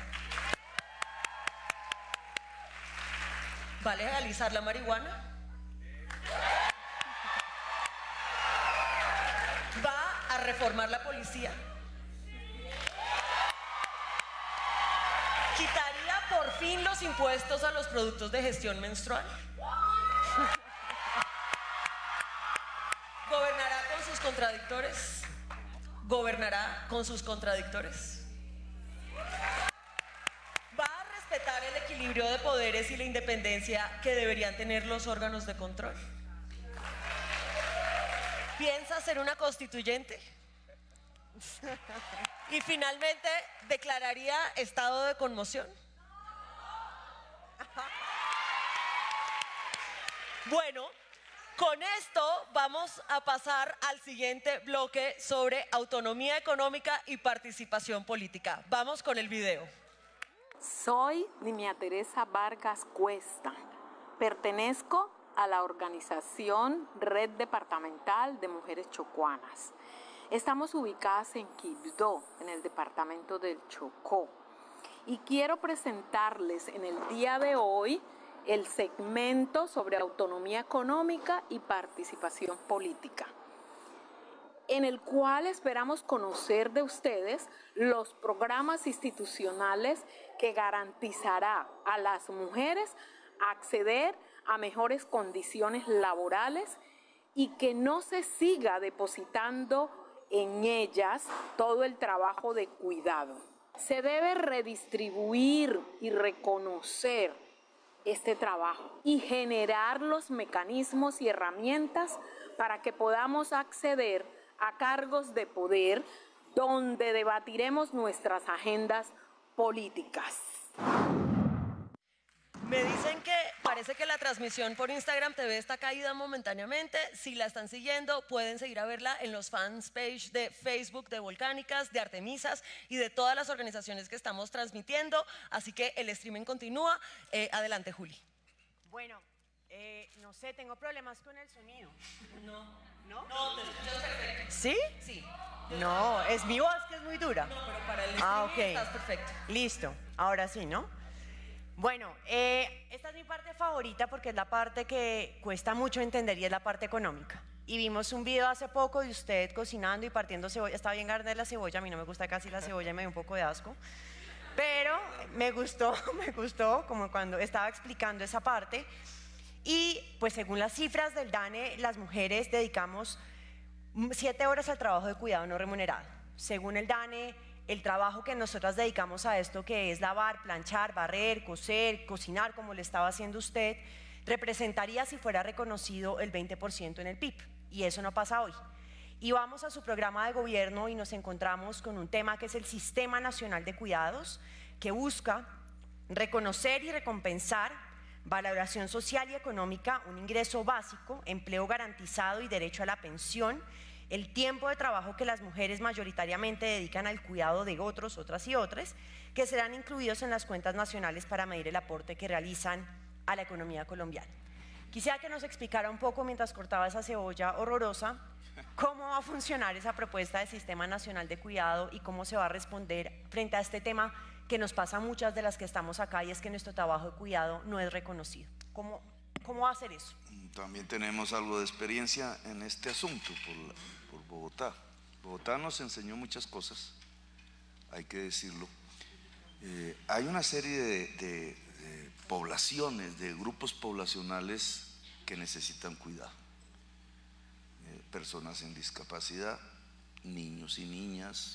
¿Va a legalizar la marihuana? ¿Va a reformar la policía? ¿Quitaría por fin los impuestos a los productos de gestión menstrual? ¿Gobernará con sus contradictores? ¿Gobernará con sus contradictores? ¿Va a respetar el equilibrio de poderes y la independencia que deberían tener los órganos de control? ¿Piensa ser una constituyente? Y finalmente, ¿declararía estado de conmoción? Bueno, con esto vamos a pasar al siguiente bloque sobre autonomía económica y participación política. Vamos con el video. Soy Nimia Teresa Vargas Cuesta. Pertenezco a la organización Red Departamental de Mujeres Chocuanas. Estamos ubicadas en Quibdó, en el departamento del Chocó. Y quiero presentarles en el día de hoy el segmento sobre autonomía económica y participación política, en el cual esperamos conocer de ustedes los programas institucionales que garantizará a las mujeres acceder a mejores condiciones laborales y que no se siga depositando en ellas todo el trabajo de cuidado. Se debe redistribuir y reconocer este trabajo y generar los mecanismos y herramientas para que podamos acceder a cargos de poder donde debatiremos nuestras agendas políticas. Me dicen que parece que la transmisión por Instagram TV está caída momentáneamente. Si la están siguiendo, pueden seguir a verla en los fans page de Facebook de Volcánicas, de Artemisas y de todas las organizaciones que estamos transmitiendo. Así que el streaming continúa. Adelante, Juli. Bueno, no sé, tengo problemas con el sonido. No. ¿No? No, te escuchas perfecto. ¿Sí? Sí. No, es mi voz que es muy dura. No, pero para el streaming estás perfecto. Listo, ahora sí, ¿no? Bueno, esta es mi parte favorita porque es la parte que cuesta mucho entender y es la parte económica. Y vimos un video hace poco de usted cocinando y partiendo cebolla. Está bien grande la cebolla, a mí no me gusta casi la cebolla, me dio un poco de asco. Pero me gustó como cuando estaba explicando esa parte. Y pues según las cifras del DANE, las mujeres dedicamos 7 horas al trabajo de cuidado no remunerado. Según el DANE, el trabajo que nosotras dedicamos a esto, que es lavar, planchar, barrer, coser, cocinar, como le estaba haciendo usted, representaría, si fuera reconocido, el 20% en el PIB. Y eso no pasa hoy. Y vamos a su programa de gobierno y nos encontramos con un tema que es el Sistema Nacional de Cuidados, que busca reconocer y recompensar valoración social y económica, un ingreso básico, empleo garantizado y derecho a la pensión, el tiempo de trabajo que las mujeres mayoritariamente dedican al cuidado de otros, otras y otras, que serán incluidos en las cuentas nacionales para medir el aporte que realizan a la economía colombiana. Quisiera que nos explicara un poco, mientras cortaba esa cebolla horrorosa, cómo va a funcionar esa propuesta del Sistema Nacional de Cuidado y cómo se va a responder frente a este tema que nos pasa a muchas de las que estamos acá, y es que nuestro trabajo de cuidado no es reconocido. ¿Cómo va a hacer eso? También tenemos algo de experiencia en este asunto por Bogotá. Bogotá nos enseñó muchas cosas, hay que decirlo. Hay una serie de poblaciones, de grupos poblacionales que necesitan cuidado. Personas en discapacidad, niños y niñas,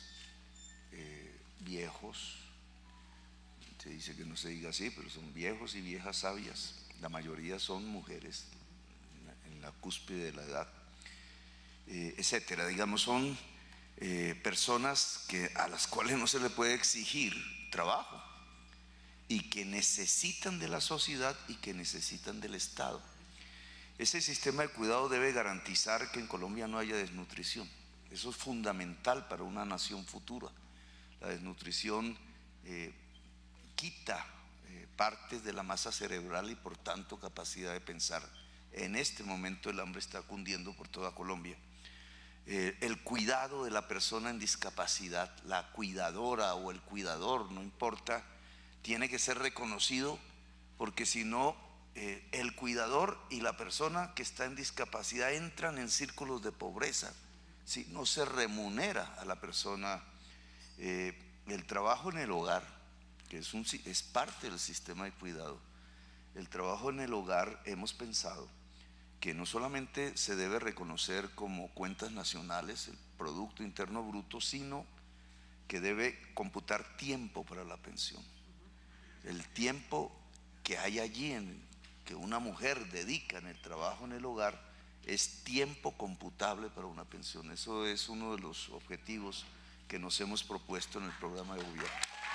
viejos. Se dice que no se diga así, pero son viejos y viejas sabias. La mayoría son mujeres en la cúspide de la edad, etcétera. Digamos, son personas a las cuales no se le puede exigir trabajo. y que necesitan de la sociedad y que necesitan del Estado. Ese sistema de cuidado debe garantizar que en Colombia no haya desnutrición. Eso es fundamental para una nación futura. La desnutrición quita partes de la masa cerebral y por tanto capacidad de pensar. En este momento el hambre está cundiendo por toda Colombia. El cuidado de la persona en discapacidad, la cuidadora o el cuidador, no importa, tiene que ser reconocido, porque si no, el cuidador y la persona que está en discapacidad entran en círculos de pobreza. Si no se remunera a la persona, el trabajo en el hogar, que es parte del sistema de cuidado, el trabajo en el hogar, hemos pensado que no solamente se debe reconocer como cuentas nacionales, el Producto Interno Bruto, sino que debe computar tiempo para la pensión. El tiempo que hay allí, que una mujer dedica en el trabajo en el hogar, es tiempo computable para una pensión. Eso es uno de los objetivos que nos hemos propuesto en el programa de gobierno.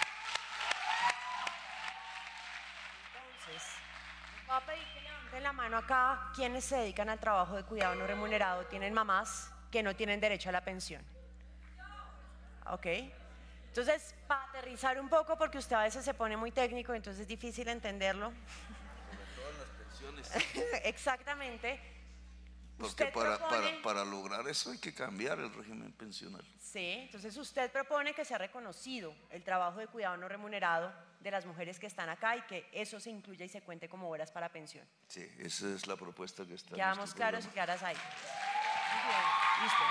Entonces, voy a pedir que levanten la mano acá quienes se dedican al trabajo de cuidado no remunerado, tienen mamás que no tienen derecho a la pensión. Ok. Entonces, para aterrizar un poco, porque usted a veces se pone muy técnico, entonces es difícil entenderlo. Como todas las pensiones. Exactamente. Porque para lograr eso hay que cambiar el régimen pensional. Sí, entonces usted propone que sea reconocido el trabajo de cuidado no remunerado de las mujeres que están acá y que eso se incluya y se cuente como horas para pensión. Sí, esa es la propuesta que está. Quedamos claros y claras ahí. Muy bien, listo.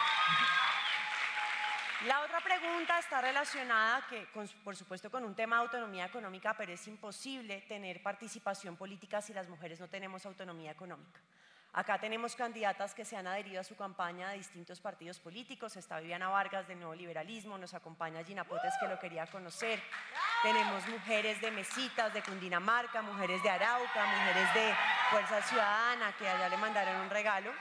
La otra pregunta está relacionada, por supuesto, con un tema de autonomía económica, pero es imposible tener participación política si las mujeres no tenemos autonomía económica. Acá tenemos candidatas que se han adherido a su campaña de distintos partidos políticos. Está Viviana Vargas del Nuevo Liberalismo, nos acompaña Gina Potes, que lo quería conocer. Tenemos mujeres de Mesitas, de Cundinamarca, mujeres de Arauca, mujeres de Fuerza Ciudadana, que allá le mandaron un regalo.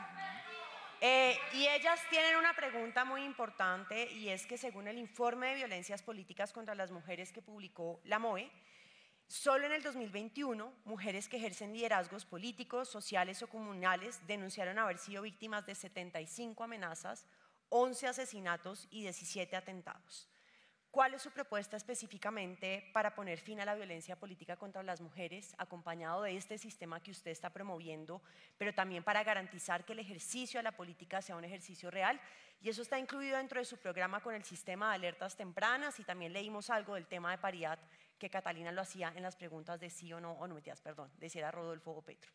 Y ellas tienen una pregunta muy importante, y es que según el informe de violencias políticas contra las mujeres que publicó la MOE, solo en el 2021, mujeres que ejercen liderazgos políticos, sociales o comunales denunciaron haber sido víctimas de 75 amenazas, 11 asesinatos y 17 atentados. ¿Cuál es su propuesta específicamente para poner fin a la violencia política contra las mujeres, acompañado de este sistema que usted está promoviendo, pero también para garantizar que el ejercicio de la política sea un ejercicio real? Y eso está incluido dentro de su programa con el sistema de alertas tempranas, y también leímos algo del tema de paridad que Catalina lo hacía en las preguntas de sí o no metías, perdón, de si era Rodolfo o Petro.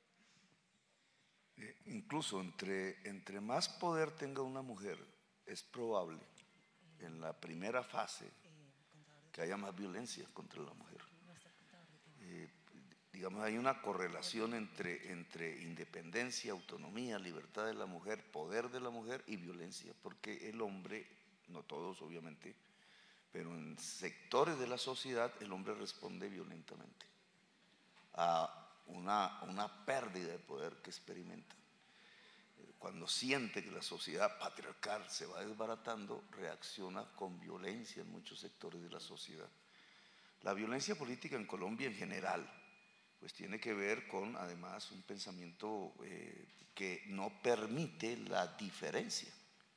Incluso entre más poder tenga una mujer, es probable en la primera fase que haya más violencia contra la mujer. Digamos, hay una correlación entre independencia, autonomía, libertad de la mujer, poder de la mujer y violencia, porque el hombre, no todos obviamente, pero en sectores de la sociedad el hombre responde violentamente a una pérdida de poder que experimenta. Cuando siente que la sociedad patriarcal se va desbaratando, reacciona con violencia en muchos sectores de la sociedad. La violencia política en Colombia en general, pues tiene que ver con, además, un pensamiento que no permite la diferencia.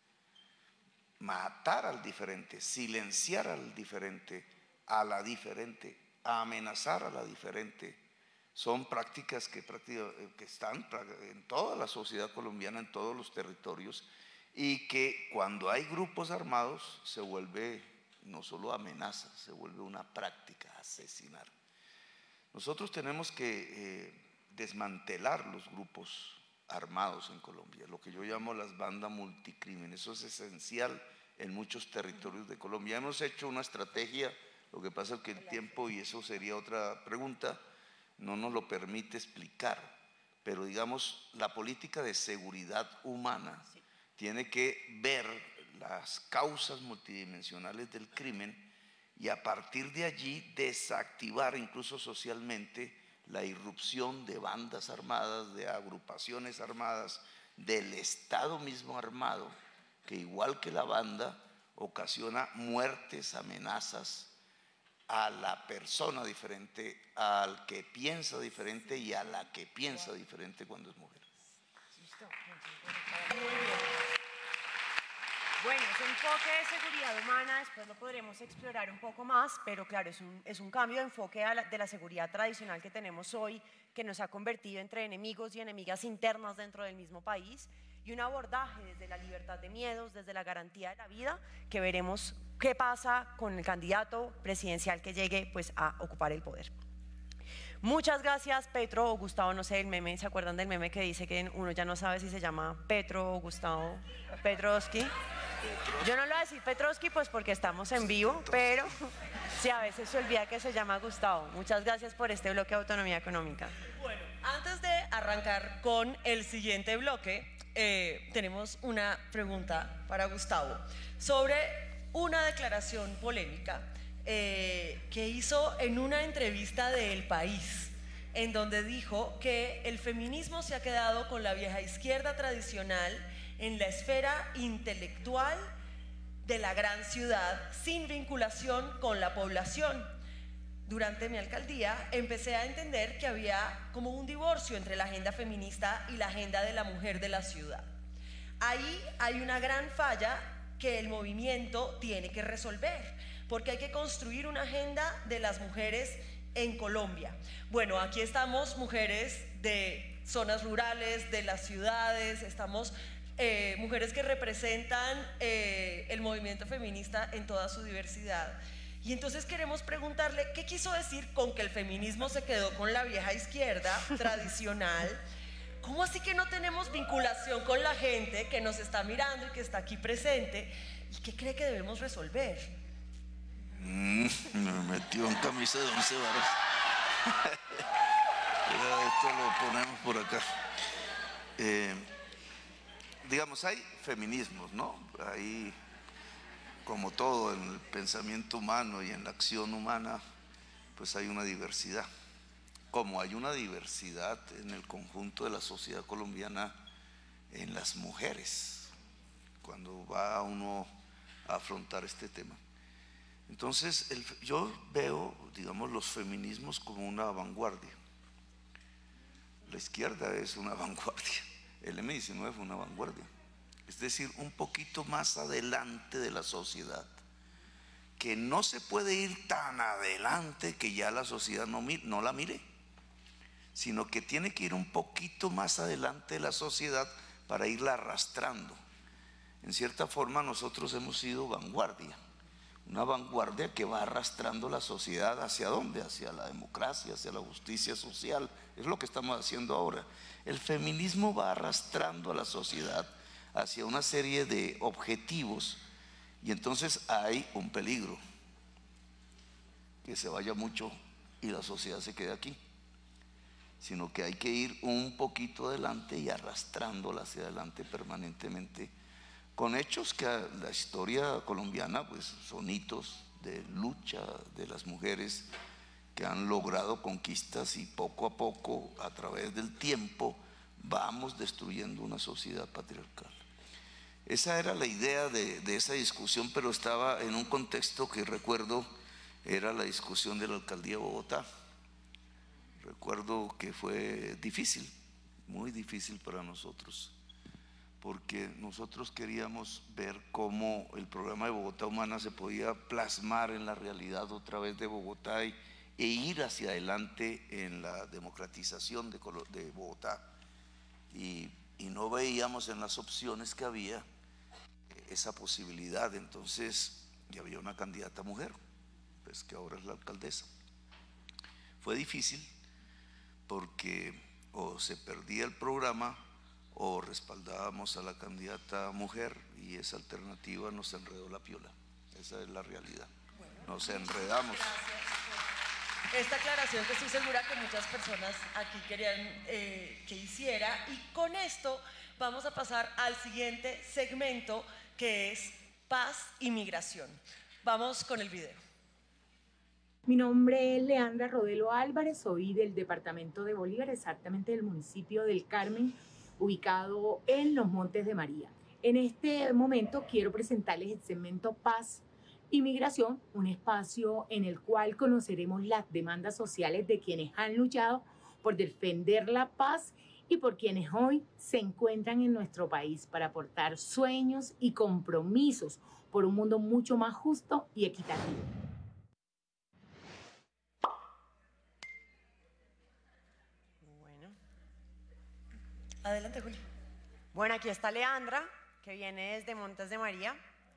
Matar al diferente, silenciar al diferente, a la diferente, amenazar a la diferente, son prácticas que están en toda la sociedad colombiana, en todos los territorios, y que cuando hay grupos armados se vuelve no solo amenaza, se vuelve una práctica, asesinar. Nosotros tenemos que desmantelar los grupos armados en Colombia, lo que yo llamo las bandas multicrimen. Eso es esencial en muchos territorios de Colombia. Hemos hecho una estrategia, lo que pasa es que el tiempo, y eso sería otra pregunta, no nos lo permite explicar, pero digamos, la política de seguridad humana tiene que ver las causas multidimensionales del crimen y a partir de allí desactivar incluso socialmente la irrupción de bandas armadas, de agrupaciones armadas, del Estado mismo armado, que igual que la banda ocasiona muertes, amenazas, a la persona diferente, al que piensa diferente y a la que piensa diferente cuando es mujer. Bueno, ese enfoque de seguridad humana después lo podremos explorar un poco más, pero claro, es un cambio de enfoque de la seguridad tradicional que tenemos hoy, que nos ha convertido entre enemigos y enemigas internas dentro del mismo país, y un abordaje desde la libertad de miedos, desde la garantía de la vida, que veremos qué pasa con el candidato presidencial que llegue pues, a ocupar el poder. Muchas gracias, Petro o Gustavo, no sé, el meme, ¿se acuerdan del meme que dice que uno ya no sabe si se llama Petro o Gustavo Petrovsky? Yo no lo voy a decir Petrovsky pues porque estamos en vivo, pero sí, a veces se olvida que se llama Gustavo. Muchas gracias por este bloque de autonomía económica. Bueno, antes de arrancar con el siguiente bloque, tenemos una pregunta para Gustavo sobre una declaración polémica que hizo en una entrevista de El País, en donde dijo que el feminismo se ha quedado con la vieja izquierda tradicional en la esfera intelectual de la gran ciudad, sin vinculación con la población. Durante mi alcaldía empecé a entender que había como un divorcio entre la agenda feminista y la agenda de la mujer de la ciudad. Ahí hay una gran falla que el movimiento tiene que resolver, porque hay que construir una agenda de las mujeres en Colombia. Bueno, aquí estamos mujeres de zonas rurales, de las ciudades, estamos mujeres que representan el movimiento feminista en toda su diversidad. Y entonces queremos preguntarle qué quiso decir con que el feminismo se quedó con la vieja izquierda tradicional. ¿Cómo así que no tenemos vinculación con la gente que nos está mirando y que está aquí presente? ¿Y qué cree que debemos resolver? Me metió en camisa de 11 varas. Esto lo ponemos por acá. Digamos, hay feminismos, ¿no? Hay, como todo en el pensamiento humano y en la acción humana, pues hay una diversidad. Como hay una diversidad en el conjunto de la sociedad colombiana en las mujeres, cuando va uno a afrontar este tema. Entonces, yo veo, digamos, los feminismos como una vanguardia. La izquierda es una vanguardia. El M-19 fue una vanguardia, es decir, un poquito más adelante de la sociedad, que no se puede ir tan adelante que ya la sociedad no la mire, sino que tiene que ir un poquito más adelante de la sociedad para irla arrastrando. En cierta forma nosotros hemos sido vanguardia, una vanguardia que va arrastrando la sociedad ¿hacia dónde? Hacia la democracia, hacia la justicia social. Es lo que estamos haciendo ahora. El feminismo va arrastrando a la sociedad hacia una serie de objetivos, y entonces hay un peligro, que se vaya mucho y la sociedad se quede aquí, sino que hay que ir un poquito adelante y arrastrándola hacia adelante permanentemente, con hechos que la historia colombiana pues son hitos de lucha de las mujeres que han logrado conquistas, y poco a poco, a través del tiempo, vamos destruyendo una sociedad patriarcal. Esa era la idea de esa discusión, pero estaba en un contexto que recuerdo era la discusión de la alcaldía de Bogotá. Recuerdo que fue difícil, muy difícil para nosotros, porque nosotros queríamos ver cómo el programa de Bogotá Humana se podía plasmar en la realidad otra vez de Bogotá e ir hacia adelante en la democratización de Bogotá. Y no veíamos en las opciones que había esa posibilidad. Entonces ya había una candidata mujer, pues que ahora es la alcaldesa. Fue difícil porque o se perdía el programa o respaldábamos a la candidata mujer, y esa alternativa nos enredó la piola. Esa es la realidad. Nos enredamos. Esta aclaración que estoy segura que muchas personas aquí querían que hiciera, y con esto vamos a pasar al siguiente segmento, que es paz y migración. Vamos con el video. Mi nombre es Leandra Rodelo Álvarez, soy del departamento de Bolívar, exactamente del municipio del Carmen, ubicado en los Montes de María. En este momento quiero presentarles el segmento Paz y Migración, un espacio en el cual conoceremos las demandas sociales de quienes han luchado por defender la paz y por quienes hoy se encuentran en nuestro país para aportar sueños y compromisos por un mundo mucho más justo y equitativo. Bueno. Adelante, Juli. Bueno, aquí está Leandra, que viene desde Montes de María.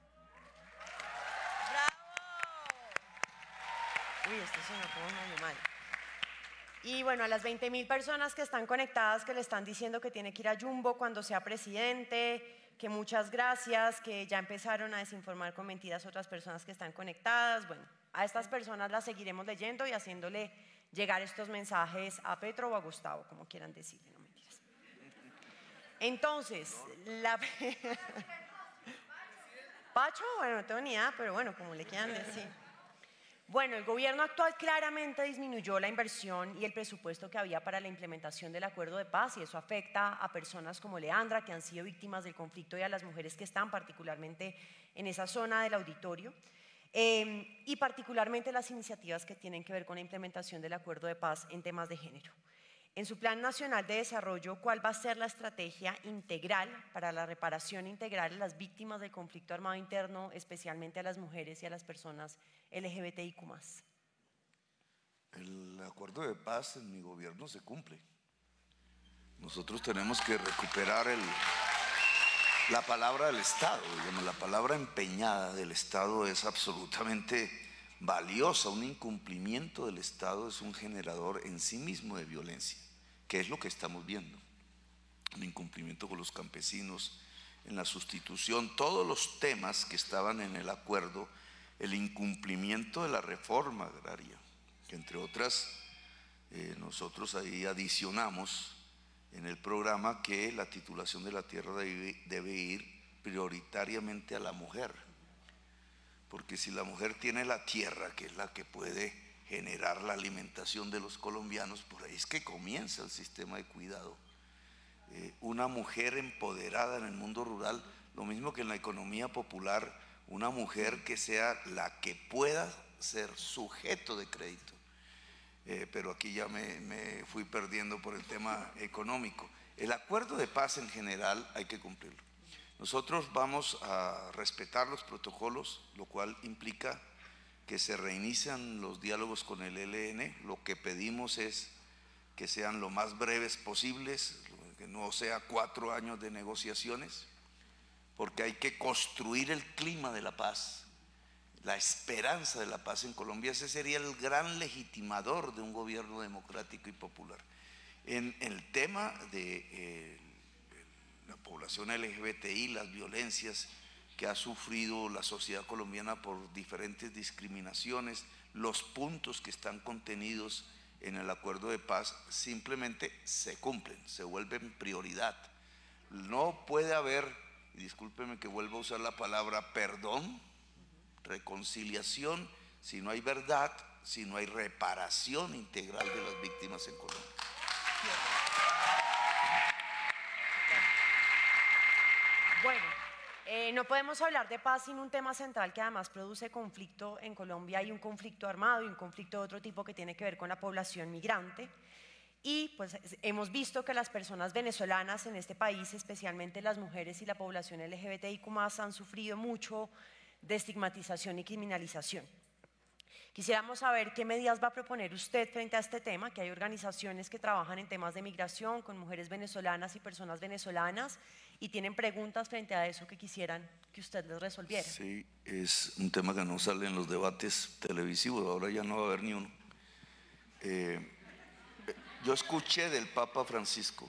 Uy, esto sonó como medio mal. Y bueno, a las 20.000 personas que están conectadas, que le están diciendo que tiene que ir a Jumbo cuando sea presidente, que muchas gracias, que ya empezaron a desinformar con mentiras otras personas que están conectadas. Bueno, a estas personas las seguiremos leyendo y haciéndole llegar estos mensajes a Petro o a Gustavo, como quieran decirle, no mentiras. Entonces, Pacho, bueno, no tengo ni idea, pero bueno, como le quieran decir. Bueno, el gobierno actual claramente disminuyó la inversión y el presupuesto que había para la implementación del acuerdo de paz, y eso afecta a personas como Leandra, que han sido víctimas del conflicto, y a las mujeres que están particularmente en esa zona del auditorio, y particularmente las iniciativas que tienen que ver con la implementación del acuerdo de paz en temas de género. En su Plan Nacional de Desarrollo, ¿cuál va a ser la estrategia integral para la reparación integral a las víctimas del conflicto armado interno, especialmente a las mujeres y a las personas LGBTIQ+? El acuerdo de paz en mi gobierno se cumple. Nosotros tenemos que recuperar la palabra del Estado. Digamos, la palabra empeñada del Estado es absolutamente valiosa. Un incumplimiento del Estado es un generador en sí mismo de violencia, que es lo que estamos viendo. Un incumplimiento con los campesinos, en la sustitución, todos los temas que estaban en el acuerdo, el incumplimiento de la reforma agraria, que entre otras nosotros ahí adicionamos en el programa que la titulación de la tierra debe ir prioritariamente a la mujer, porque si la mujer tiene la tierra, que es la que puede generar la alimentación de los colombianos, por ahí es que comienza el sistema de cuidado. Una mujer empoderada en el mundo rural, lo mismo que en la economía popular, una mujer que sea la que pueda ser sujeto de crédito. Pero aquí ya me fui perdiendo por el tema económico. El acuerdo de paz en general hay que cumplirlo. Nosotros vamos a respetar los protocolos, lo cual implica que se reinician los diálogos con el ELN. Lo que pedimos es que sean lo más breves posibles, que no sea 4 años de negociaciones, porque hay que construir el clima de la paz, la esperanza de la paz en Colombia. Ese sería el gran legitimador de un gobierno democrático y popular. En el tema de la población LGBTI, las violencias que ha sufrido la sociedad colombiana por diferentes discriminaciones, los puntos que están contenidos en el acuerdo de paz simplemente se cumplen, se vuelven prioridad. No puede haber, y discúlpeme que vuelva a usar la palabra perdón, reconciliación, si no hay verdad, si no hay reparación integral de las víctimas en Colombia. Bueno, no podemos hablar de paz sin un tema central que además produce conflicto en Colombia. Hay un conflicto armado y un conflicto de otro tipo que tiene que ver con la población migrante. Y pues hemos visto que las personas venezolanas en este país, especialmente las mujeres y la población LGBTIQ+, han sufrido mucho de estigmatización y criminalización. Quisiéramos saber qué medidas va a proponer usted frente a este tema, que hay organizaciones que trabajan en temas de migración con mujeres venezolanas y personas venezolanas y tienen preguntas frente a eso que quisieran que usted les resolviera. Sí, es un tema que no sale en los debates televisivos, ahora ya no va a haber ni uno. Yo escuché del Papa Francisco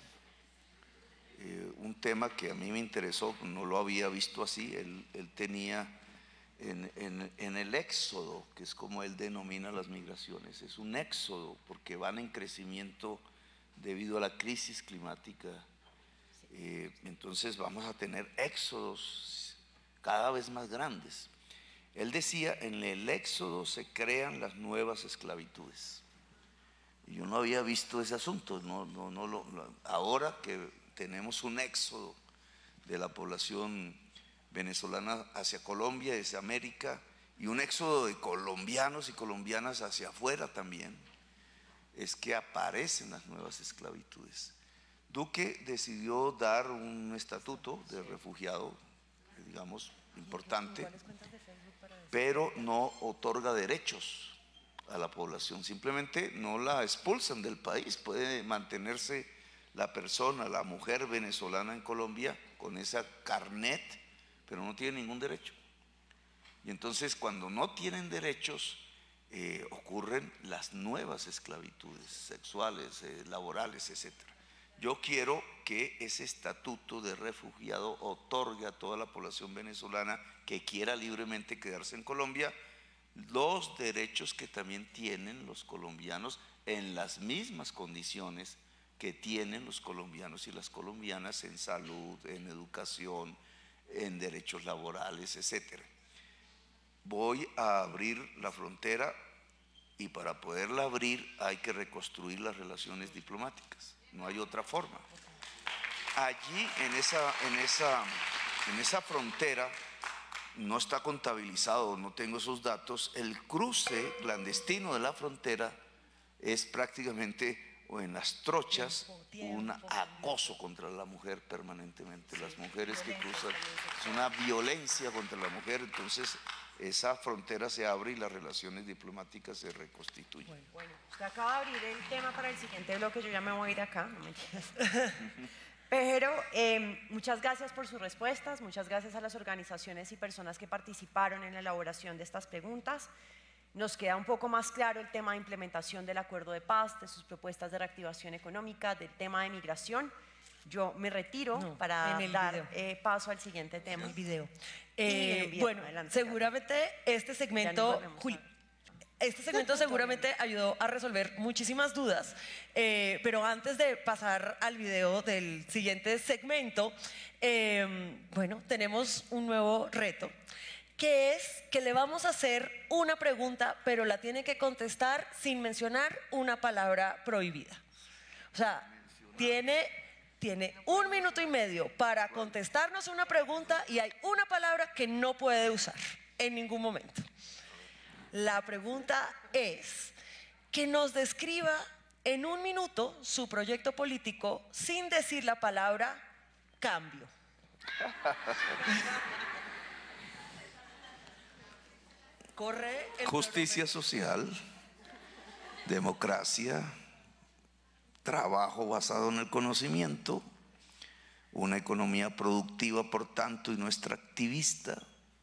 un tema que a mí me interesó, no lo había visto así. Él tenía en el éxodo, que es como él denomina las migraciones, es un éxodo porque van en crecimiento debido a la crisis climática. Entonces vamos a tener éxodos cada vez más grandes. Él decía, en el éxodo se crean las nuevas esclavitudes. Y yo no había visto ese asunto. Ahora que tenemos un éxodo de la población venezolana hacia Colombia, hacia América, y un éxodo de colombianos y colombianas hacia afuera también, es que aparecen las nuevas esclavitudes. Duque decidió dar un estatuto de refugiado, digamos, importante, pero no otorga derechos a la población, simplemente no la expulsan del país. Puede mantenerse la persona, la mujer venezolana en Colombia con esa carnet, pero no tiene ningún derecho. Y entonces cuando no tienen derechos, ocurren las nuevas esclavitudes sexuales, laborales, etc. Yo quiero que ese estatuto de refugiado otorgue a toda la población venezolana que quiera libremente quedarse en Colombia los derechos que también tienen los colombianos en las mismas condiciones que tienen los colombianos y las colombianas en salud, en educación, en derechos laborales, etc. Voy a abrir la frontera y para poderla abrir hay que reconstruir las relaciones diplomáticas, no hay otra forma. Allí en esa frontera no está contabilizado, no tengo esos datos, el cruce clandestino de la frontera es prácticamente, o en las trochas, un acoso contra la mujer permanentemente. Las mujeres que cruzan, es una violencia contra la mujer. Entonces esa frontera se abre y las relaciones diplomáticas se reconstituyen. Bueno, usted acaba de abrir el tema para el siguiente bloque, yo ya me voy a ir acá, no mentiras. Pero muchas gracias por sus respuestas, muchas gracias a las organizaciones y personas que participaron en la elaboración de estas preguntas. Nos queda un poco más claro el tema de implementación del acuerdo de paz, de sus propuestas de reactivación económica, del tema de migración. Yo me retiro para dar paso al siguiente tema. El video. Bueno, seguramente este segmento, seguramente ayudó a resolver muchísimas dudas, pero antes de pasar al video del siguiente segmento, bueno, tenemos un nuevo reto, que es que le vamos a hacer una pregunta, pero la tiene que contestar sin mencionar una palabra prohibida. O sea, tiene 1 minuto y medio para contestarnos una pregunta y hay una palabra que no puede usar en ningún momento. La pregunta es que nos describa en 1 minuto su proyecto político sin decir la palabra cambio. Corre el justicia social, democracia, trabajo basado en el conocimiento, una economía productiva, por tanto, y no extractivista,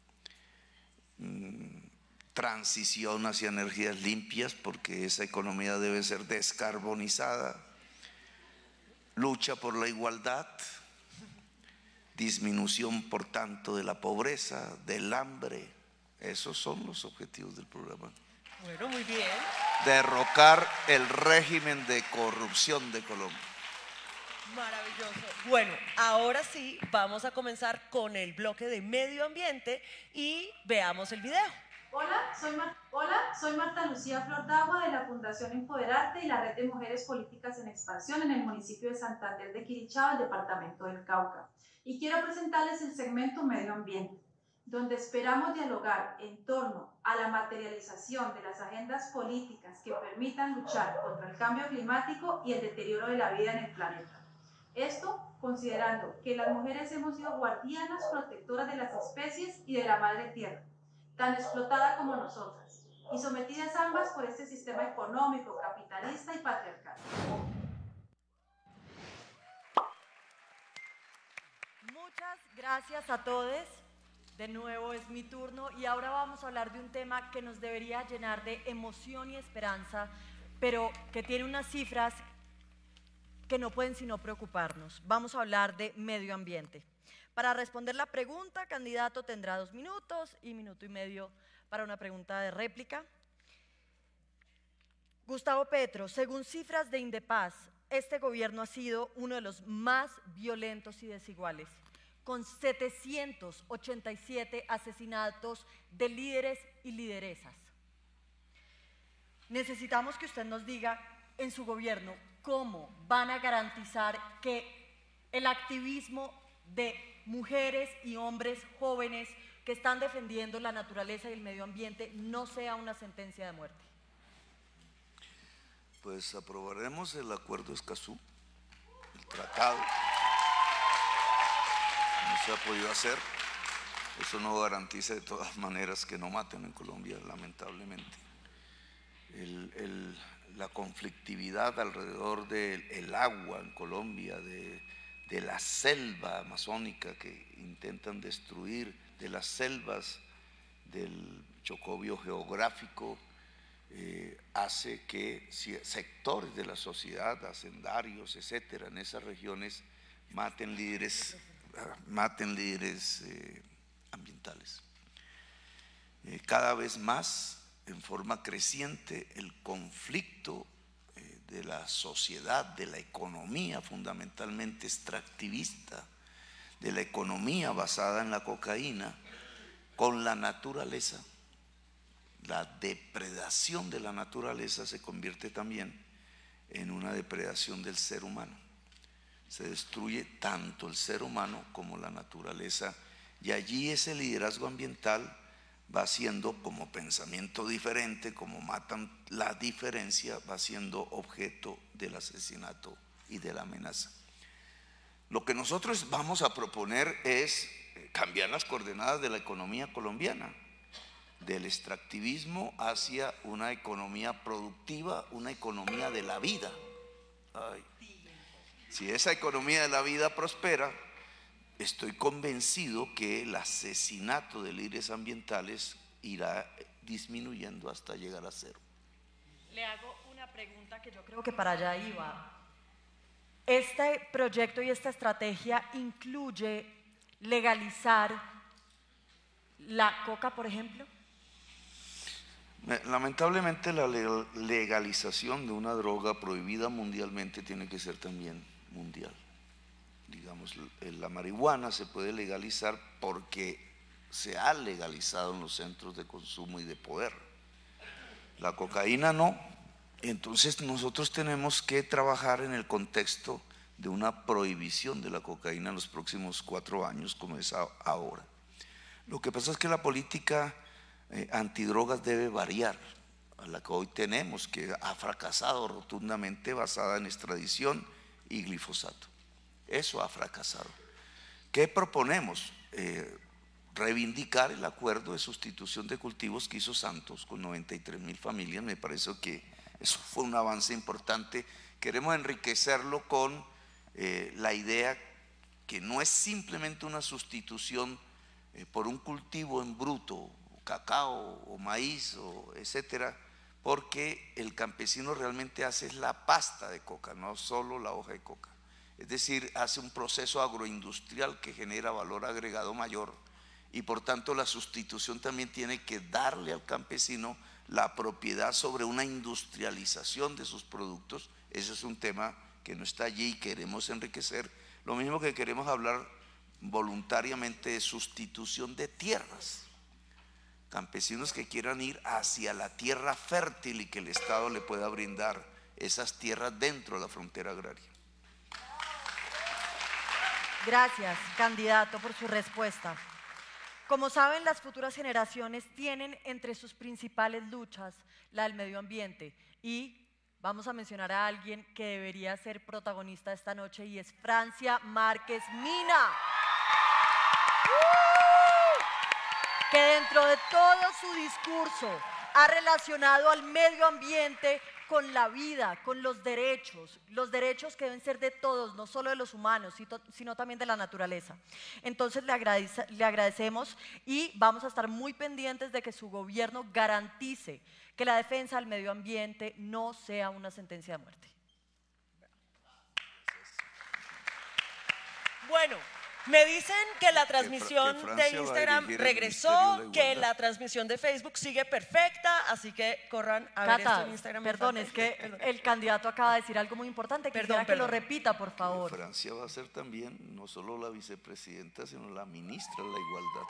transición hacia energías limpias, porque esa economía debe ser descarbonizada, lucha por la igualdad, disminución, por tanto, de la pobreza, del hambre. Esos son los objetivos del programa. Bueno, muy bien. Derrocar el régimen de corrupción de Colombia. Maravilloso. Bueno, ahora sí vamos a comenzar con el bloque de medio ambiente y veamos el video. Hola, soy Marta Lucía Flor Dagua de la Fundación Empoderarte y la Red de Mujeres Políticas en Expansión en el municipio de Santander de Quirichao, el departamento del Cauca. Y quiero presentarles el segmento Medio Ambiente, donde esperamos dialogar en torno a la materialización de las agendas políticas que permitan luchar contra el cambio climático y el deterioro de la vida en el planeta. Esto considerando que las mujeres hemos sido guardianas protectoras de las especies y de la madre tierra, tan explotada como nosotras, y sometidas ambas por este sistema económico, capitalista y patriarcal. Muchas gracias a todos. De nuevo es mi turno y ahora vamos a hablar de un tema que nos debería llenar de emoción y esperanza, pero que tiene unas cifras que no pueden sino preocuparnos. Vamos a hablar de medio ambiente. Para responder la pregunta, candidato tendrá 2 minutos y 1,5 minutos para una pregunta de réplica. Gustavo Petro, según cifras de Indepaz, este gobierno ha sido uno de los más violentos y desiguales, con 787 asesinatos de líderes y lideresas. Necesitamos que usted nos diga en su gobierno cómo van a garantizar que el activismo de mujeres y hombres jóvenes que están defendiendo la naturaleza y el medio ambiente no sea una sentencia de muerte? Pues aprobaremos el acuerdo de Escazú, el tratado. No se ha podido hacer. Eso no garantiza de todas maneras que no maten en Colombia, lamentablemente. La conflictividad alrededor del agua en Colombia, de la selva amazónica que intentan destruir, de las selvas del Chocó biogeográfico, hace que sectores de la sociedad, hacendarios, etcétera, en esas regiones maten líderes ambientales. Cada vez más, en forma creciente, el conflicto de la sociedad, de la economía fundamentalmente extractivista, de la economía basada en la cocaína, con la naturaleza. La depredación de la naturaleza se convierte también en una depredación del ser humano. Se destruye tanto el ser humano como la naturaleza, y allí ese liderazgo ambiental va siendo, como pensamiento diferente, como matan la diferencia, va siendo objeto del asesinato y de la amenaza. Lo que nosotros vamos a proponer es cambiar las coordenadas de la economía colombiana, del extractivismo hacia una economía productiva, una economía de la vida. Ay. Si esa economía de la vida prospera, estoy convencido que el asesinato de líderes ambientales irá disminuyendo hasta llegar a cero. Le hago una pregunta que yo creo que para allá iba. ¿Este proyecto y esta estrategia incluye legalizar la coca, por ejemplo? Lamentablemente la legalización de una droga prohibida mundialmente tiene que ser también mundial. Digamos, la marihuana se puede legalizar porque se ha legalizado en los centros de consumo y de poder. La cocaína no. Entonces nosotros tenemos que trabajar en el contexto de una prohibición de la cocaína en los próximos 4 años, como es ahora. Lo que pasa es que la política antidrogas debe variar a la que hoy tenemos, que ha fracasado rotundamente, basada en extradición y glifosato. Eso ha fracasado. ¿Qué proponemos? Reivindicar el acuerdo de sustitución de cultivos que hizo Santos con 93.000 familias. Me parece que eso fue un avance importante. Queremos enriquecerlo con la idea que no es simplemente una sustitución por un cultivo en bruto, cacao o maíz o etcétera, porque el campesino realmente hace la pasta de coca, no solo la hoja de coca. Es decir, hace un proceso agroindustrial que genera valor agregado mayor, y por tanto la sustitución también tiene que darle al campesino la propiedad sobre una industrialización de sus productos. Ese es un tema que no está allí y queremos enriquecer. Lo mismo que queremos hablar voluntariamente de sustitución de tierras. Campesinos que quieran ir hacia la tierra fértil y que el Estado le pueda brindar esas tierras dentro de la frontera agraria. Gracias, candidato, por su respuesta. Como saben, las futuras generaciones tienen entre sus principales luchas la del medio ambiente, y vamos a mencionar a alguien que debería ser protagonista esta noche, y es Francia Márquez Mina, que dentro de todo su discurso ha relacionado al medio ambiente con la vida, con los derechos que deben ser de todos, no solo de los humanos, sino también de la naturaleza. Entonces le agradecemos y vamos a estar muy pendientes de que su gobierno garantice que la defensa del medio ambiente no sea una sentencia de muerte. Bueno, me dicen que la transmisión de Instagram regresó, que la transmisión de Facebook sigue perfecta, así que corran a ver esto en Instagram. Perdón, es que el candidato acaba de decir algo muy importante. Quisiera que lo repita, por favor. Francia va a ser también no solo la vicepresidenta, sino la ministra de la Igualdad.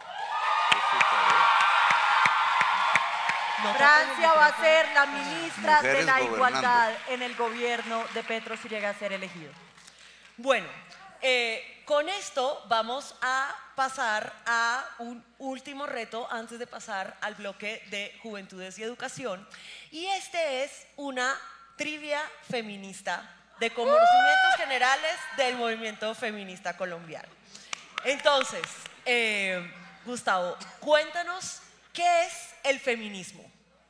Francia va a ser la ministra de la Igualdad en el gobierno de Petro si llega a ser elegido. Bueno, con esto vamos a pasar a un último reto antes de pasar al bloque de Juventudes y Educación. Y este es una trivia feminista de conocimientos generales del movimiento feminista colombiano. Entonces, Gustavo, cuéntanos qué es el feminismo.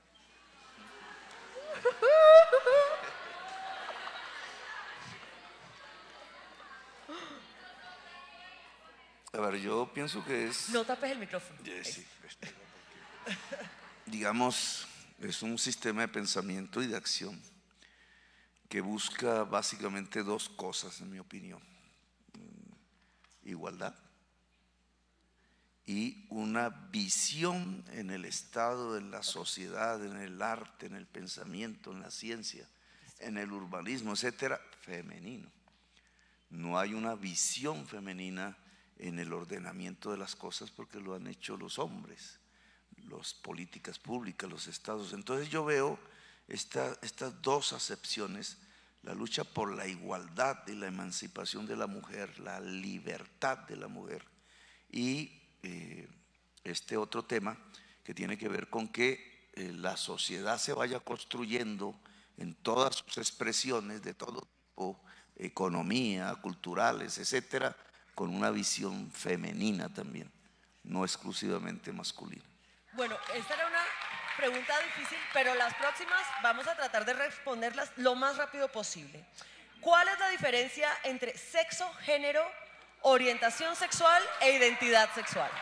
A ver, yo pienso que es... No tapes el micrófono. Sí, digamos, es un sistema de pensamiento y de acción que busca básicamente dos cosas, en mi opinión. Igualdad y una visión en el Estado, en la sociedad, en el arte, en el pensamiento, en la ciencia, en el urbanismo, etcétera, femenino. No hay una visión femenina en el ordenamiento de las cosas porque lo han hecho los hombres, las políticas públicas, los estados. Entonces yo veo estas dos acepciones: la lucha por la igualdad y la emancipación de la mujer, la libertad de la mujer, y este otro tema que tiene que ver con que la sociedad se vaya construyendo en todas sus expresiones de todo tipo, economía, culturales, etcétera, con una visión femenina también, no exclusivamente masculina. Bueno, esta era una pregunta difícil, pero las próximas vamos a tratar de responderlas lo más rápido posible. ¿Cuál es la diferencia entre sexo, género, orientación sexual e identidad sexual?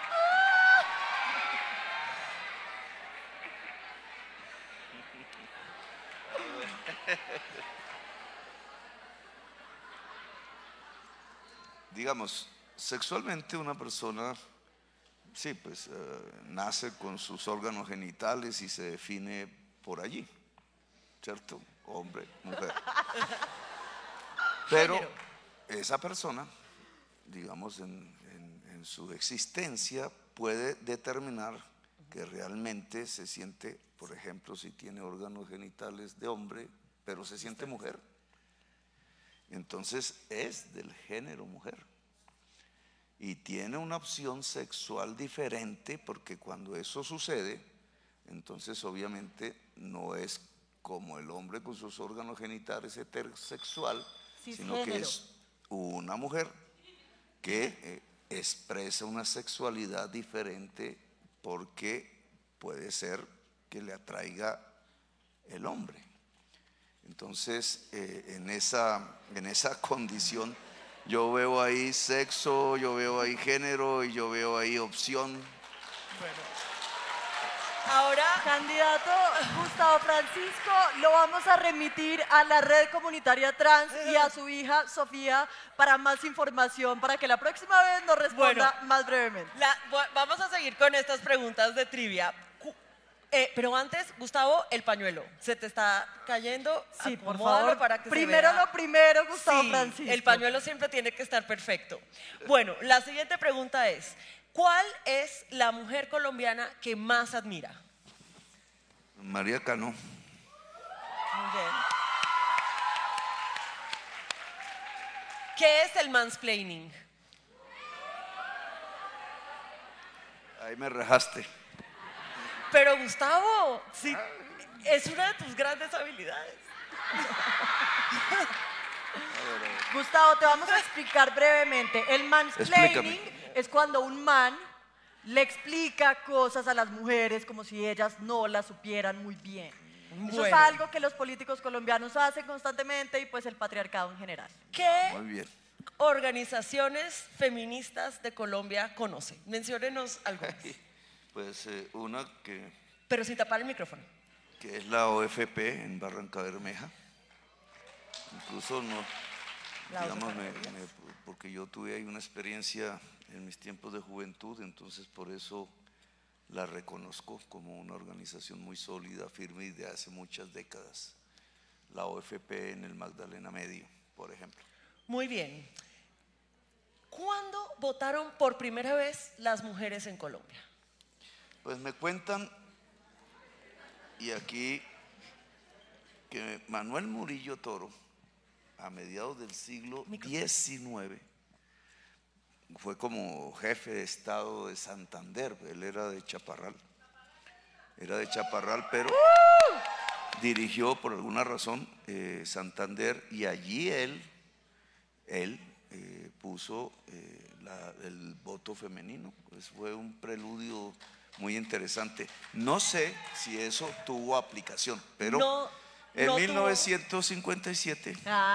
Digamos, sexualmente una persona, sí, pues nace con sus órganos genitales y se define por allí, ¿cierto? Hombre, mujer. Pero esa persona, digamos, en su existencia puede determinar que realmente se siente, por ejemplo, si tiene órganos genitales de hombre, pero se siente mujer. Entonces es del género mujer y tiene una opción sexual diferente, porque cuando eso sucede, entonces obviamente no es como el hombre con sus órganos genitales heterosexual, sino que es una mujer que expresa una sexualidad diferente porque puede ser que le atraiga el hombre. Entonces, en esa condición, yo veo ahí sexo, yo veo ahí género y yo veo ahí opción. Bueno. Ahora, candidato Gustavo Francisco, lo vamos a remitir a la red comunitaria trans y a su hija Sofía para más información, para que la próxima vez nos responda más brevemente. Vamos a seguir con estas preguntas de trivia. Pero antes, Gustavo, el pañuelo. ¿Se te está cayendo? Sí, por favor. Para que primero se vea. Lo primero, Gustavo Francisco. El pañuelo siempre tiene que estar perfecto. Bueno, la siguiente pregunta es: ¿cuál es la mujer colombiana que más admira? María Cano. Muy bien. ¿Qué es el mansplaining? Ahí me rajaste. Pero Gustavo, sí, es una de tus grandes habilidades. Gustavo, te vamos a explicar brevemente. El mansplaining es cuando un man le explica cosas a las mujeres como si ellas no las supieran muy bien. Bueno. Eso es algo que los políticos colombianos hacen constantemente y pues el patriarcado en general. ¿Qué organizaciones feministas de Colombia conoce? Menciónenos algunas. Pues una que... Pero sin tapar el micrófono. Que es la OFP en Barranca Bermeja. Incluso no, digamos, porque yo tuve ahí una experiencia en mis tiempos de juventud, entonces por eso la reconozco como una organización muy sólida, firme y de hace muchas décadas. La OFP en el Magdalena Medio, por ejemplo. Muy bien. ¿Cuándo votaron por primera vez las mujeres en Colombia? Pues me cuentan, y aquí, que Manuel Murillo Toro, a mediados del siglo XIX, fue como jefe de Estado de Santander. Él era de Chaparral. Pero dirigió por alguna razón Santander, y allí él puso el voto femenino. Pues fue un preludio muy interesante. No sé si eso tuvo aplicación, pero en 1957.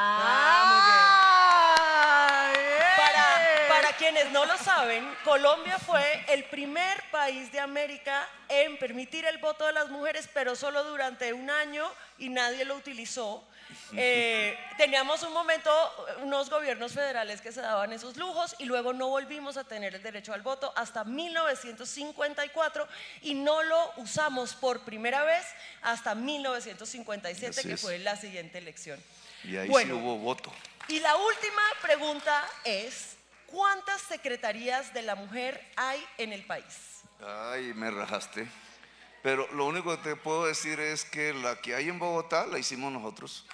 Para quienes no lo saben, Colombia fue el primer país de América en permitir el voto de las mujeres, pero solo durante un año, y nadie lo utilizó. Teníamos un momento unos gobiernos federales que se daban esos lujos, y luego no volvimos a tener el derecho al voto hasta 1954, y no lo usamos por primera vez hasta 1957, que fue la siguiente elección. Y ahí sí hubo voto. Y la última pregunta es: ¿cuántas secretarías de la mujer hay en el país? Ay, me rajaste. Pero lo único que te puedo decir es que la que hay en Bogotá la hicimos nosotros.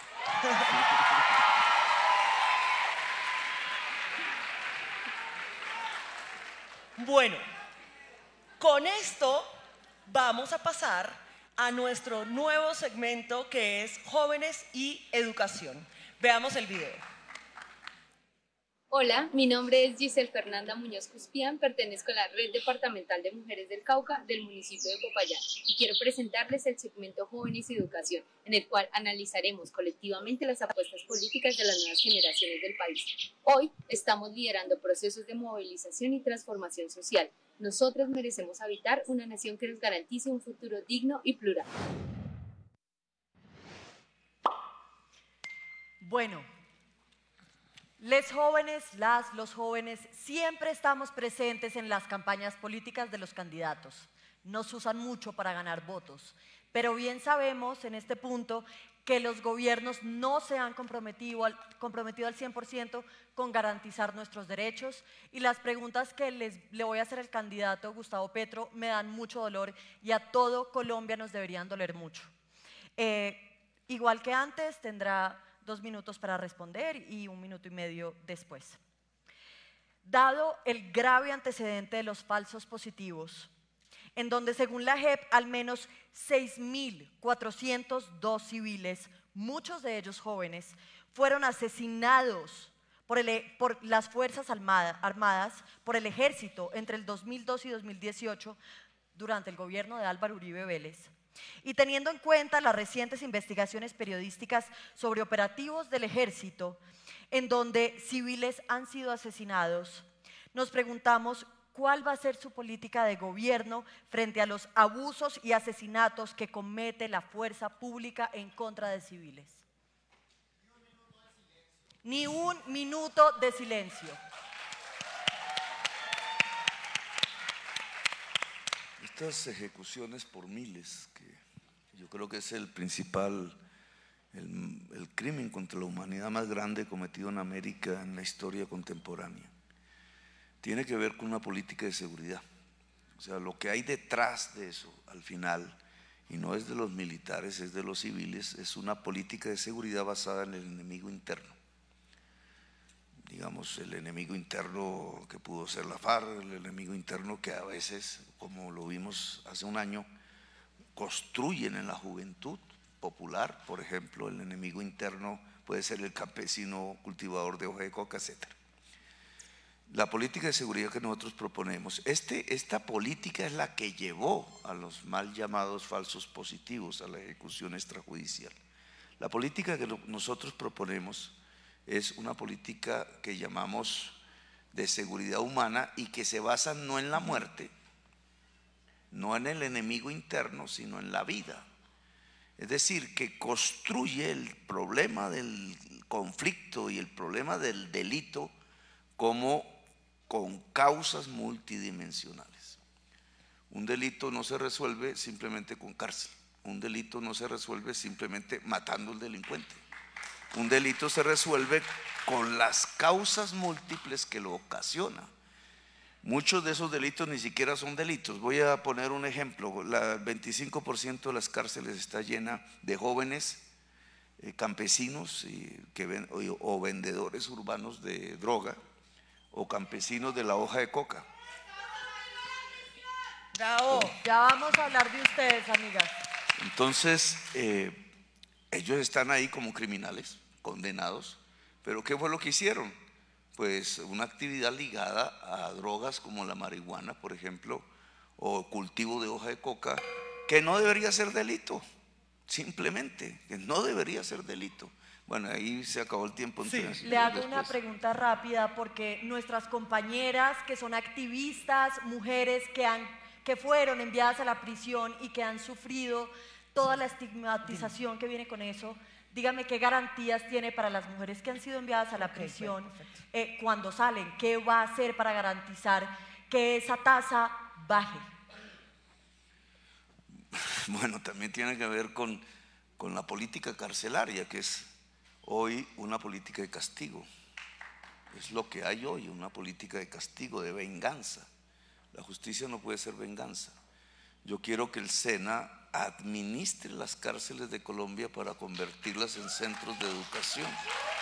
Bueno, con esto vamos a pasar a nuestro nuevo segmento, que es Jóvenes y Educación. Veamos el video. Hola, mi nombre es Giselle Fernanda Muñoz Cuspián, pertenezco a la Red Departamental de Mujeres del Cauca del municipio de Popayán, y quiero presentarles el segmento Jóvenes y Educación, en el cual analizaremos colectivamente las apuestas políticas de las nuevas generaciones del país. Hoy estamos liderando procesos de movilización y transformación social. Nosotros merecemos habitar una nación que nos garantice un futuro digno y plural. Bueno, los jóvenes siempre estamos presentes en las campañas políticas de los candidatos. Nos usan mucho para ganar votos, pero bien sabemos en este punto que los gobiernos no se han comprometido al 100% con garantizar nuestros derechos, y las preguntas que le voy a hacer al candidato Gustavo Petro me dan mucho dolor, y a todo Colombia nos deberían doler mucho. Igual que antes, tendrá 2 minutos para responder y 1 minuto y medio después. Dado el grave antecedente de los falsos positivos, en donde según la JEP al menos 6.402 civiles, muchos de ellos jóvenes, fueron asesinados por las Fuerzas Armadas, por el Ejército entre el 2002 y 2018 durante el gobierno de Álvaro Uribe Vélez, y teniendo en cuenta las recientes investigaciones periodísticas sobre operativos del Ejército en donde civiles han sido asesinados, nos preguntamos cuál va a ser su política de gobierno frente a los abusos y asesinatos que comete la fuerza pública en contra de civiles. Ni un minuto de silencio. Estas ejecuciones por miles, que yo creo que es el principal, el crimen contra la humanidad más grande cometido en América en la historia contemporánea, tiene que ver con una política de seguridad. O sea, lo que hay detrás de eso, al final, y no es de los militares, es de los civiles, es una política de seguridad basada en el enemigo interno. Digamos, el enemigo interno que pudo ser la FARC, el enemigo interno que a veces, como lo vimos hace un año, construyen en la juventud popular. Por ejemplo, el enemigo interno puede ser el campesino cultivador de hoja de coca, etc. La política de seguridad que nosotros proponemos, esta política es la que llevó a los mal llamados falsos positivos, a la ejecución extrajudicial. La política que nosotros proponemos es una política que llamamos de seguridad humana, y que se basa no en la muerte, no en el enemigo interno, sino en la vida. Es decir, que construye el problema del conflicto y el problema del delito como con causas multidimensionales. Un delito no se resuelve simplemente con cárcel. Un delito no se resuelve simplemente matando al delincuente. Un delito se resuelve con las causas múltiples que lo ocasionan. Muchos de esos delitos ni siquiera son delitos. Voy a poner un ejemplo. El 25% de las cárceles está llena de jóvenes campesinos o vendedores urbanos de droga, o campesinos de la hoja de coca. Bravo, ya vamos a hablar de ustedes, amigas. Entonces, ellos están ahí como criminales, condenados, pero ¿qué fue lo que hicieron? Pues una actividad ligada a drogas como la marihuana, por ejemplo, o cultivo de hoja de coca, que no debería ser delito, simplemente, que no debería ser delito. Bueno, ahí se acabó el tiempo. Entonces, le hago una pregunta rápida, porque nuestras compañeras que son activistas, mujeres que fueron enviadas a la prisión y que han sufrido toda la estigmatización que viene con eso, dígame qué garantías tiene para las mujeres que han sido enviadas a la prisión cuando salen, qué va a hacer para garantizar que esa tasa baje. Bueno, también tiene que ver con la política carcelaria, que es hoy una política de castigo. Es lo que hay hoy, una política de castigo, de venganza. La justicia no puede ser venganza. Yo quiero que el SENA administre las cárceles de Colombia para convertirlas en centros de educación.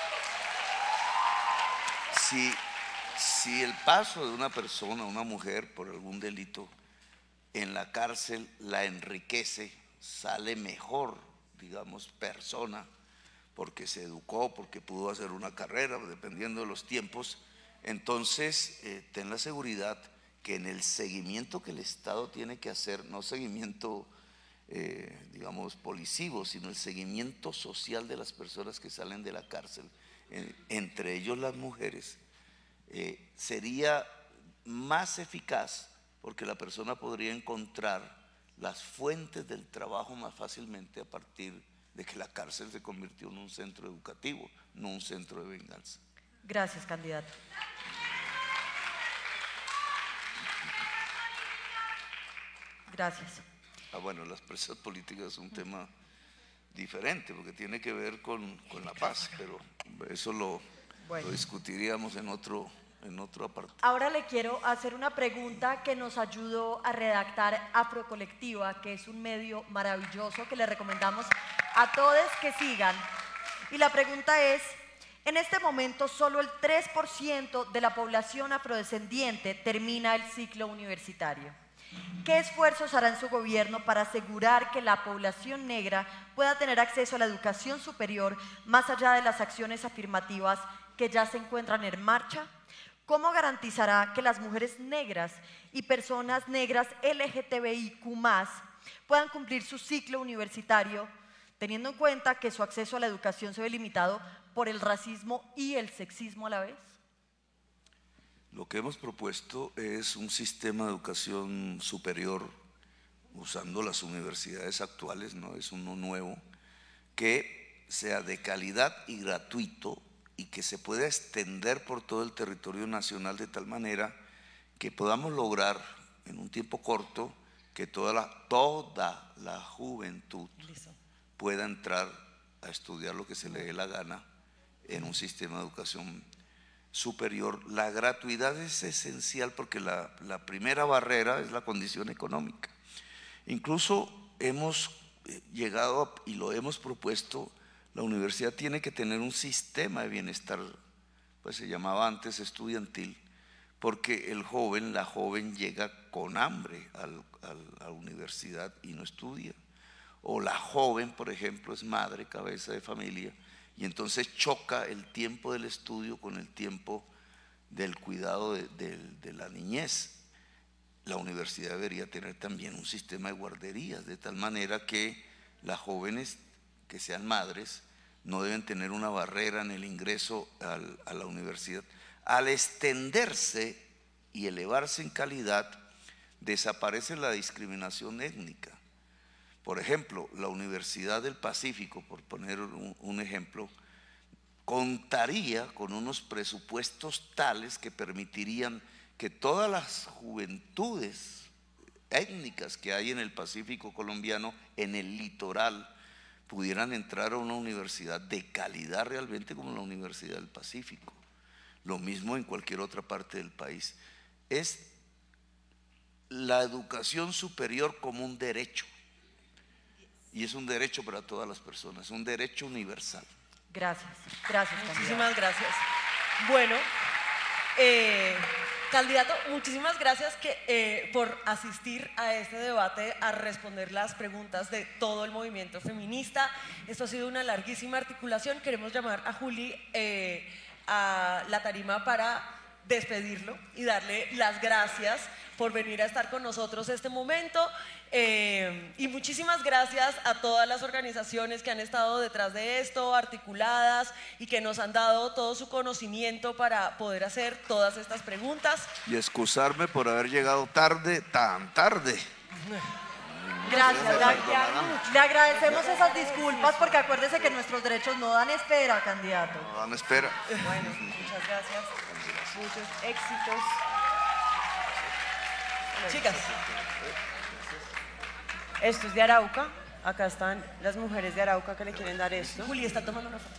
Si el paso de una persona, una mujer, por algún delito en la cárcel la enriquece, sale mejor, digamos, persona, porque se educó, porque pudo hacer una carrera, dependiendo de los tiempos, entonces ten la seguridad que en el seguimiento que el Estado tiene que hacer, no seguimiento, digamos, policivo, sino el seguimiento social de las personas que salen de la cárcel, entre ellos las mujeres, sería más eficaz, porque la persona podría encontrar las fuentes del trabajo más fácilmente a partir de que la cárcel se convirtió en un centro educativo, no un centro de venganza. Gracias, candidato. Gracias. Bueno, las presas políticas es un tema diferente porque tiene que ver con la paz, pero eso lo discutiríamos en otro apartado. Ahora le quiero hacer una pregunta que nos ayudó a redactar Afrocolectiva, que es un medio maravilloso que le recomendamos a todos que sigan. Y la pregunta es: en este momento solo el 3% de la población afrodescendiente termina el ciclo universitario. ¿Qué esfuerzos hará en su gobierno para asegurar que la población negra pueda tener acceso a la educación superior más allá de las acciones afirmativas que ya se encuentran en marcha? ¿Cómo garantizará que las mujeres negras y personas negras LGTBIQ+ puedan cumplir su ciclo universitario, teniendo en cuenta que su acceso a la educación se ve limitado por el racismo y el sexismo a la vez? Lo que hemos propuesto es un sistema de educación superior, usando las universidades actuales, no es uno nuevo, que sea de calidad y gratuito y que se pueda extender por todo el territorio nacional de tal manera que podamos lograr en un tiempo corto que toda la juventud pueda entrar a estudiar lo que se le dé la gana en un sistema de educación superior. La gratuidad es esencial porque la primera barrera es la condición económica. Incluso hemos llegado y lo hemos propuesto, la universidad tiene que tener un sistema de bienestar, pues se llamaba antes estudiantil, porque el joven, la joven llega con hambre a la universidad y no estudia. O la joven, por ejemplo, es madre, cabeza de familia, y entonces choca el tiempo del estudio con el tiempo del cuidado de la niñez. La universidad debería tener también un sistema de guarderías, de tal manera que las jóvenes que sean madres no deben tener una barrera en el ingreso a la universidad. Al extenderse y elevarse en calidad, desaparece la discriminación étnica. Por ejemplo, la Universidad del Pacífico, por poner un ejemplo, contaría con unos presupuestos tales que permitirían que todas las juventudes étnicas que hay en el Pacífico colombiano, en el litoral, pudieran entrar a una universidad de calidad realmente como la Universidad del Pacífico. Lo mismo en cualquier otra parte del país. Es la educación superior como un derecho. Y es un derecho para todas las personas, un derecho universal. Gracias, gracias. Muchísimas gracias. Bueno, Candidato, muchísimas gracias por asistir a este debate, a responder las preguntas de todo el movimiento feminista. Esto ha sido una larguísima articulación. Queremos llamar a Juli a la tarima para despedirlo y darle las gracias por venir a estar con nosotros este momento. Y muchísimas gracias a todas las organizaciones que han estado detrás de esto, articuladas y que nos han dado todo su conocimiento para poder hacer todas estas preguntas. Y excusarme por haber llegado tarde, tan tarde. Gracias, le agradecemos esas disculpas porque acuérdese que nuestros derechos no dan espera, candidato. No dan espera. Bueno, muchas gracias. Muchos éxitos. Chicas. Esto es de Arauca. Acá están las mujeres de Arauca que le quieren dar esto. Juli está tomando una foto.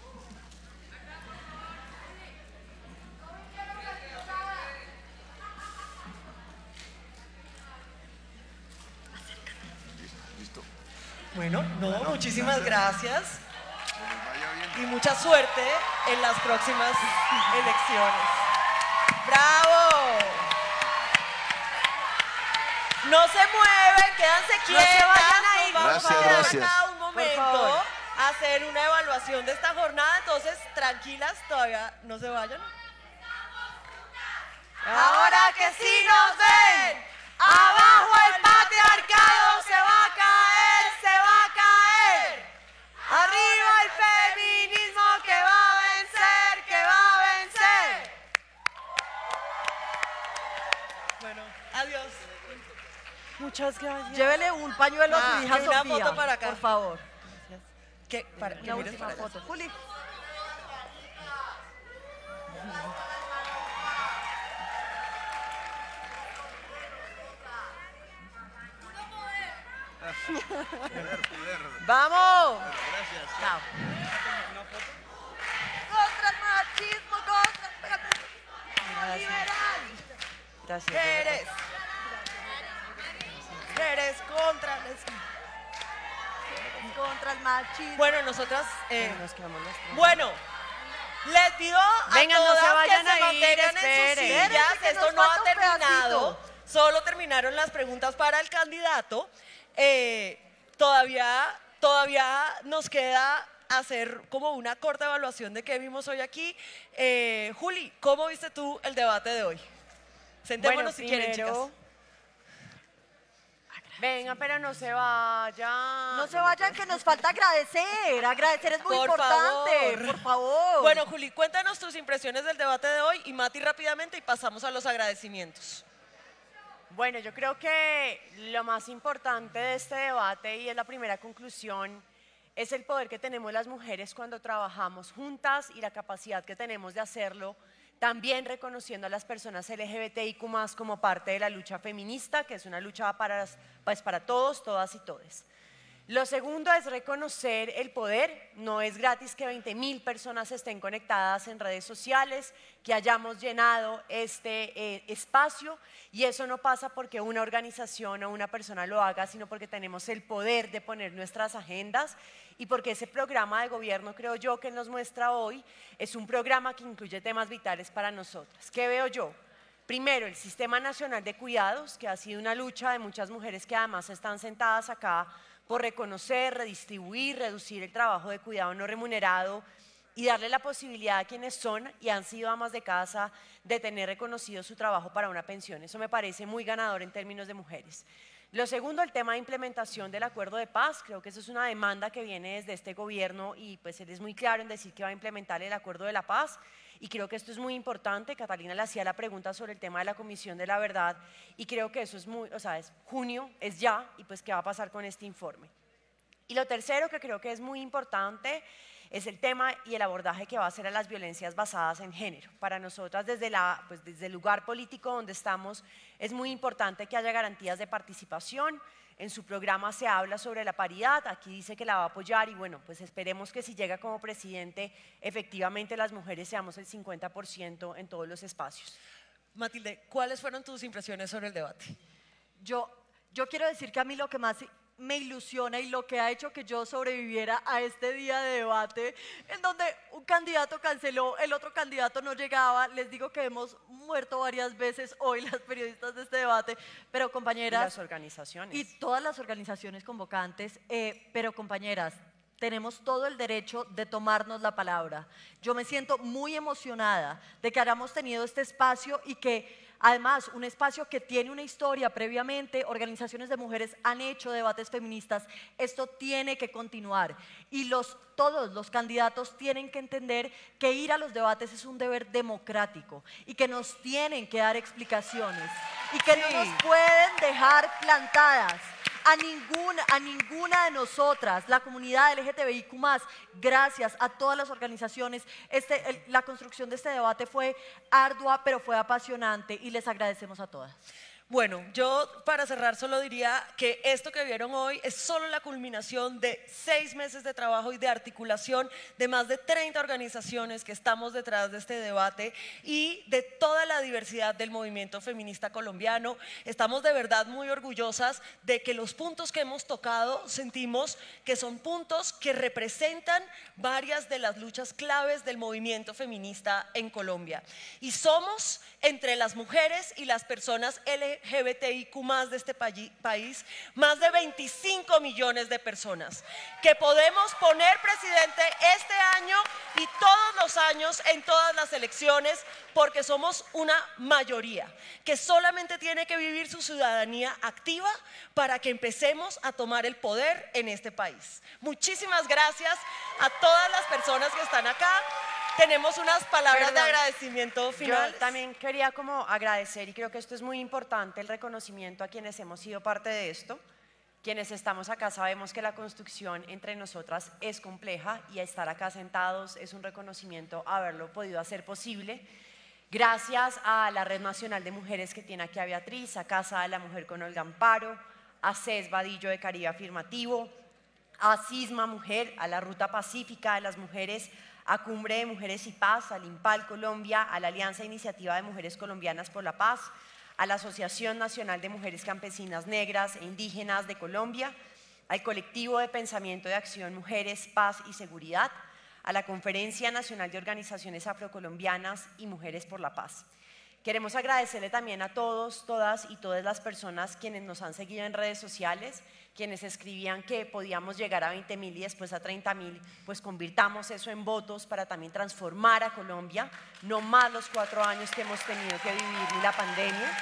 Listo. Bueno, muchísimas gracias. Y mucha suerte en las próximas elecciones. ¡Bravo! No se mueven, quédense quietas. No se vayan a ir. Vamos a Gracias. acá un momento a hacer una evaluación de esta jornada. Entonces, tranquilas, todavía no se vayan. Ahora que sí nos ven, abajo el patriarcado se va a caer, se va a caer. Arriba el feminismo que va a vencer, que va a vencer. Bueno, adiós. Muchas gracias. Llévele un pañuelo a su hija una Sofía, foto para acá. por favor. Para Una última foto. Juli. ¡Vamos! Chao. Contra el machismo, contra el feminismo liberal. Gracias. Eres contra el machismo. Bueno, nosotras, Nos quedamos las tres. bueno, les pido a Vengan, no todas se vayan que se a ir, mantengan en sus esperen. sillas. Espérense, que Esto nos no ha falta un terminado, pedacito. solo terminaron las preguntas para el candidato. Todavía nos queda hacer como una corta evaluación de qué vimos hoy aquí. Juli, ¿cómo viste tú el debate de hoy? Sentémonos Bueno, si quieren, chicas. primero- Venga, pero no se vayan. No se vayan, que nos falta agradecer. Agradecer es muy Por importante. favor. Por favor. Bueno, Juli, cuéntanos tus impresiones del debate de hoy y Mati rápidamente y pasamos a los agradecimientos. Bueno, yo creo que lo más importante de este debate, y es la primera conclusión, es el poder que tenemos las mujeres cuando trabajamos juntas y la capacidad que tenemos de hacerlo, también reconociendo a las personas LGBTIQ+ como parte de la lucha feminista, que es una lucha para todos, todas y todes. Lo segundo es reconocer el poder. No es gratis que 20.000 personas estén conectadas en redes sociales, que hayamos llenado este espacio, y eso no pasa porque una organización o una persona lo haga, sino porque tenemos el poder de poner nuestras agendas y porque ese programa de gobierno, creo yo, que nos muestra hoy, es un programa que incluye temas vitales para nosotras. ¿Qué veo yo? Primero, el Sistema Nacional de Cuidados, que ha sido una lucha de muchas mujeres que además están sentadas acá por reconocer, redistribuir, reducir el trabajo de cuidado no remunerado y darle la posibilidad a quienes son y han sido amas de casa de tener reconocido su trabajo para una pensión. Eso me parece muy ganador en términos de mujeres. Lo segundo, el tema de implementación del acuerdo de paz. Creo que eso es una demanda que viene desde este gobierno y pues él es muy claro en decir que va a implementar el acuerdo de la paz. Y creo que esto es muy importante. Catalina le hacía la pregunta sobre el tema de la Comisión de la Verdad y creo que eso es es junio, es ya, y pues qué va a pasar con este informe. Y lo tercero que creo que es muy importante es el tema y el abordaje que va a hacer a las violencias basadas en género. Para nosotras desde el lugar político donde estamos es muy importante que haya garantías de participación. En su programa se habla sobre la paridad, aquí dice que la va a apoyar y bueno, pues esperemos que si llega como presidente, efectivamente las mujeres seamos el 50% en todos los espacios. Matilde, ¿cuáles fueron tus impresiones sobre el debate? Yo quiero decir que a mí lo que más me ilusiona y lo que ha hecho que yo sobreviviera a este día de debate en donde un candidato canceló, el otro candidato no llegaba. Les digo que hemos muerto varias veces hoy las periodistas de este debate, pero compañeras… Y las organizaciones. Y todas las organizaciones convocantes, pero compañeras, tenemos todo el derecho de tomarnos la palabra. Yo me siento muy emocionada de que hayamos tenido este espacio y que además un espacio que tiene una historia previamente, organizaciones de mujeres han hecho debates feministas, esto tiene que continuar y todos los candidatos tienen que entender que ir a los debates es un deber democrático y que nos tienen que dar explicaciones y que no nos pueden dejar plantadas. A ninguna de nosotras, la comunidad LGTBIQ+, gracias a todas las organizaciones, la construcción de este debate fue ardua, pero fue apasionante y les agradecemos a todas. Bueno, yo para cerrar solo diría que esto que vieron hoy es solo la culminación de 6 meses de trabajo y de articulación de más de 30 organizaciones que estamos detrás de este debate y de toda la diversidad del movimiento feminista colombiano. Estamos de verdad muy orgullosas de que los puntos que hemos tocado sentimos que son puntos que representan varias de las luchas claves del movimiento feminista en Colombia. Y somos entre las mujeres y las personas LGBTIQ+ de este país, más de 25 millones de personas, que podemos poner presidente este año y todos los años en todas las elecciones, porque somos una mayoría, que solamente tiene que vivir su ciudadanía activa para que empecemos a tomar el poder en este país. Muchísimas gracias a todas las personas que están acá. Tenemos unas palabras de agradecimiento finales. Yo también quería como agradecer, y creo que esto es muy importante, el reconocimiento a quienes hemos sido parte de esto. Quienes estamos acá sabemos que la construcción entre nosotras es compleja y estar acá sentados es un reconocimiento a haberlo podido hacer posible. Gracias a la Red Nacional de Mujeres que tiene aquí a Beatriz, a Casa de la Mujer con Olga Amparo, a CES Vadillo de Caribe Afirmativo, a Cisma Mujer, a la Ruta Pacífica de las Mujeres, a Cumbre de Mujeres y Paz, al IMPAL Colombia, a la Alianza Iniciativa de Mujeres Colombianas por la Paz, a la Asociación Nacional de Mujeres Campesinas Negras e Indígenas de Colombia, al Colectivo de Pensamiento de Acción Mujeres, Paz y Seguridad, a la Conferencia Nacional de Organizaciones Afrocolombianas y Mujeres por la Paz. Queremos agradecerle también a todos, todas y todas las personas quienes nos han seguido en redes sociales, quienes escribían que podíamos llegar a 20.000 y después a 30.000, pues convirtamos eso en votos para también transformar a Colombia, no más los 4 años que hemos tenido que vivir ni la pandemia.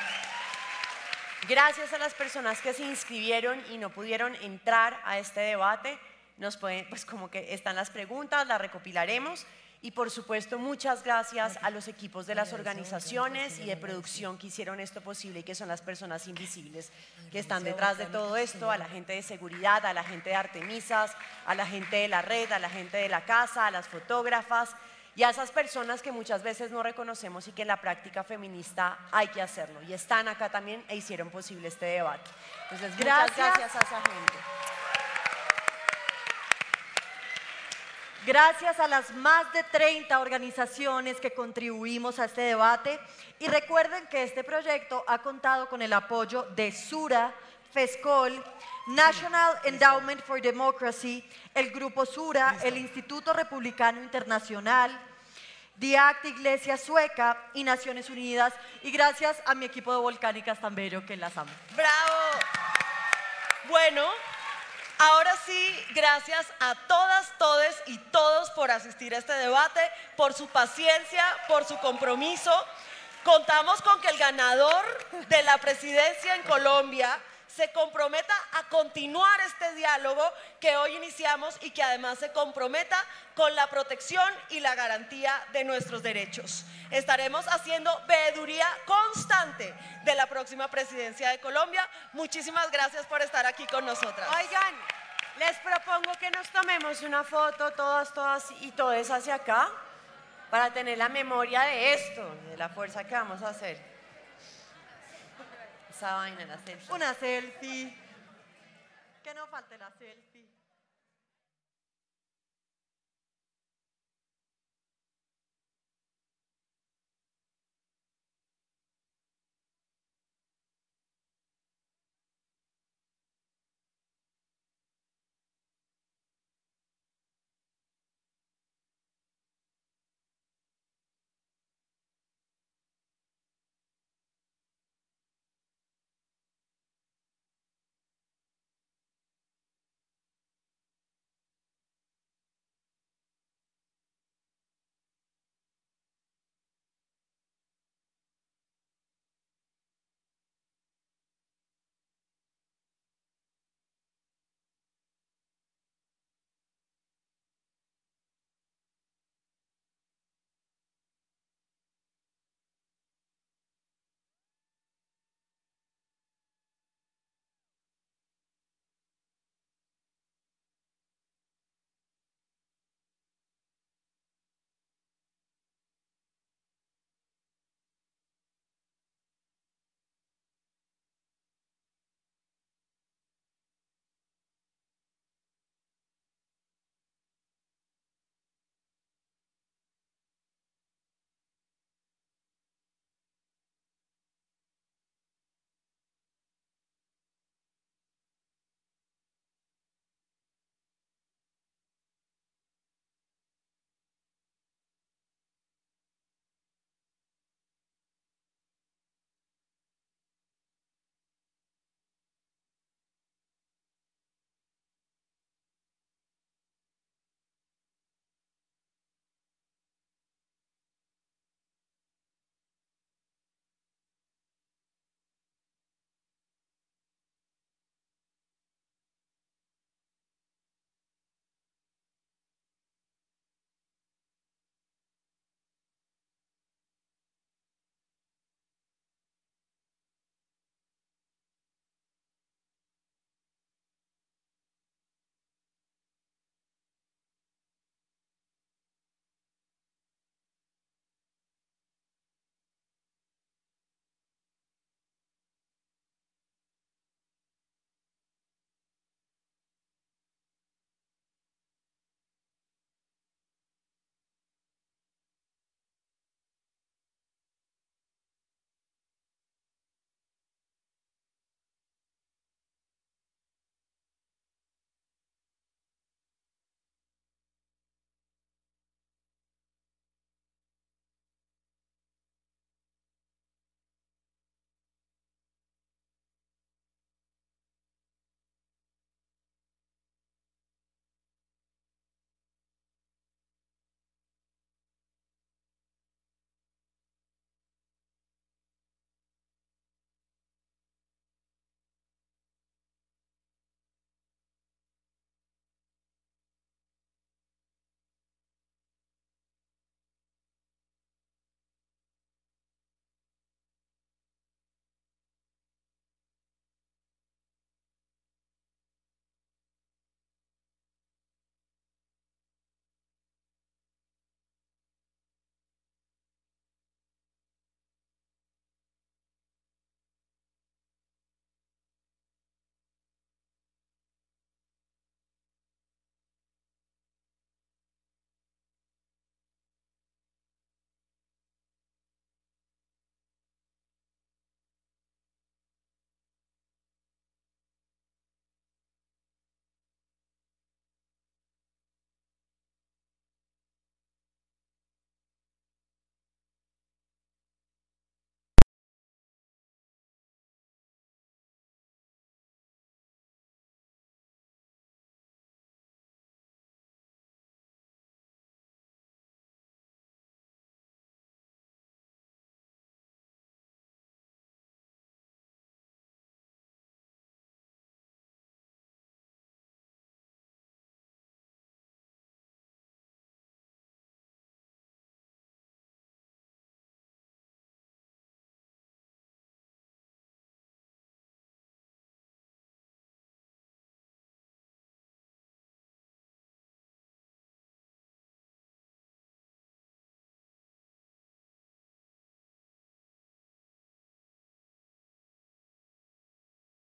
Gracias a las personas que se inscribieron y no pudieron entrar a este debate, nos pueden, pues como que están las preguntas, las recopilaremos. Y por supuesto, muchas gracias a los equipos de las organizaciones y de producción que hicieron esto posible y que son las personas invisibles que están detrás de todo esto, a la gente de seguridad, a la gente de Artemisas, a la gente de la red, a la gente de la casa, a las fotógrafas y a esas personas que muchas veces no reconocemos y que en la práctica feminista hay que hacerlo. Y están acá también e hicieron posible este debate. Entonces, muchas gracias a esa gente. Gracias a las más de 30 organizaciones que contribuimos a este debate y recuerden que este proyecto ha contado con el apoyo de Sura, FESCOL, National Endowment for Democracy, el Grupo Sura, el Instituto Republicano Internacional, DIACT Iglesia Sueca y Naciones Unidas, y gracias a mi equipo de volcánicas tan bello que las amo. ¡Bravo! Bueno, ahora sí, gracias a todas, todes y todos por asistir a este debate, por su paciencia, por su compromiso. Contamos con que el ganador de la presidencia en Colombia se comprometa a continuar este diálogo que hoy iniciamos y que además se comprometa con la protección y la garantía de nuestros derechos. Estaremos haciendo veeduría constante de la próxima presidencia de Colombia. Muchísimas gracias por estar aquí con nosotras. Oigan, les propongo que nos tomemos una foto todas y todos hacia acá para tener la memoria de esto, de la fuerza que vamos a hacer. Esa vaina, la selfie. Una selfie. Que no falte la selfie.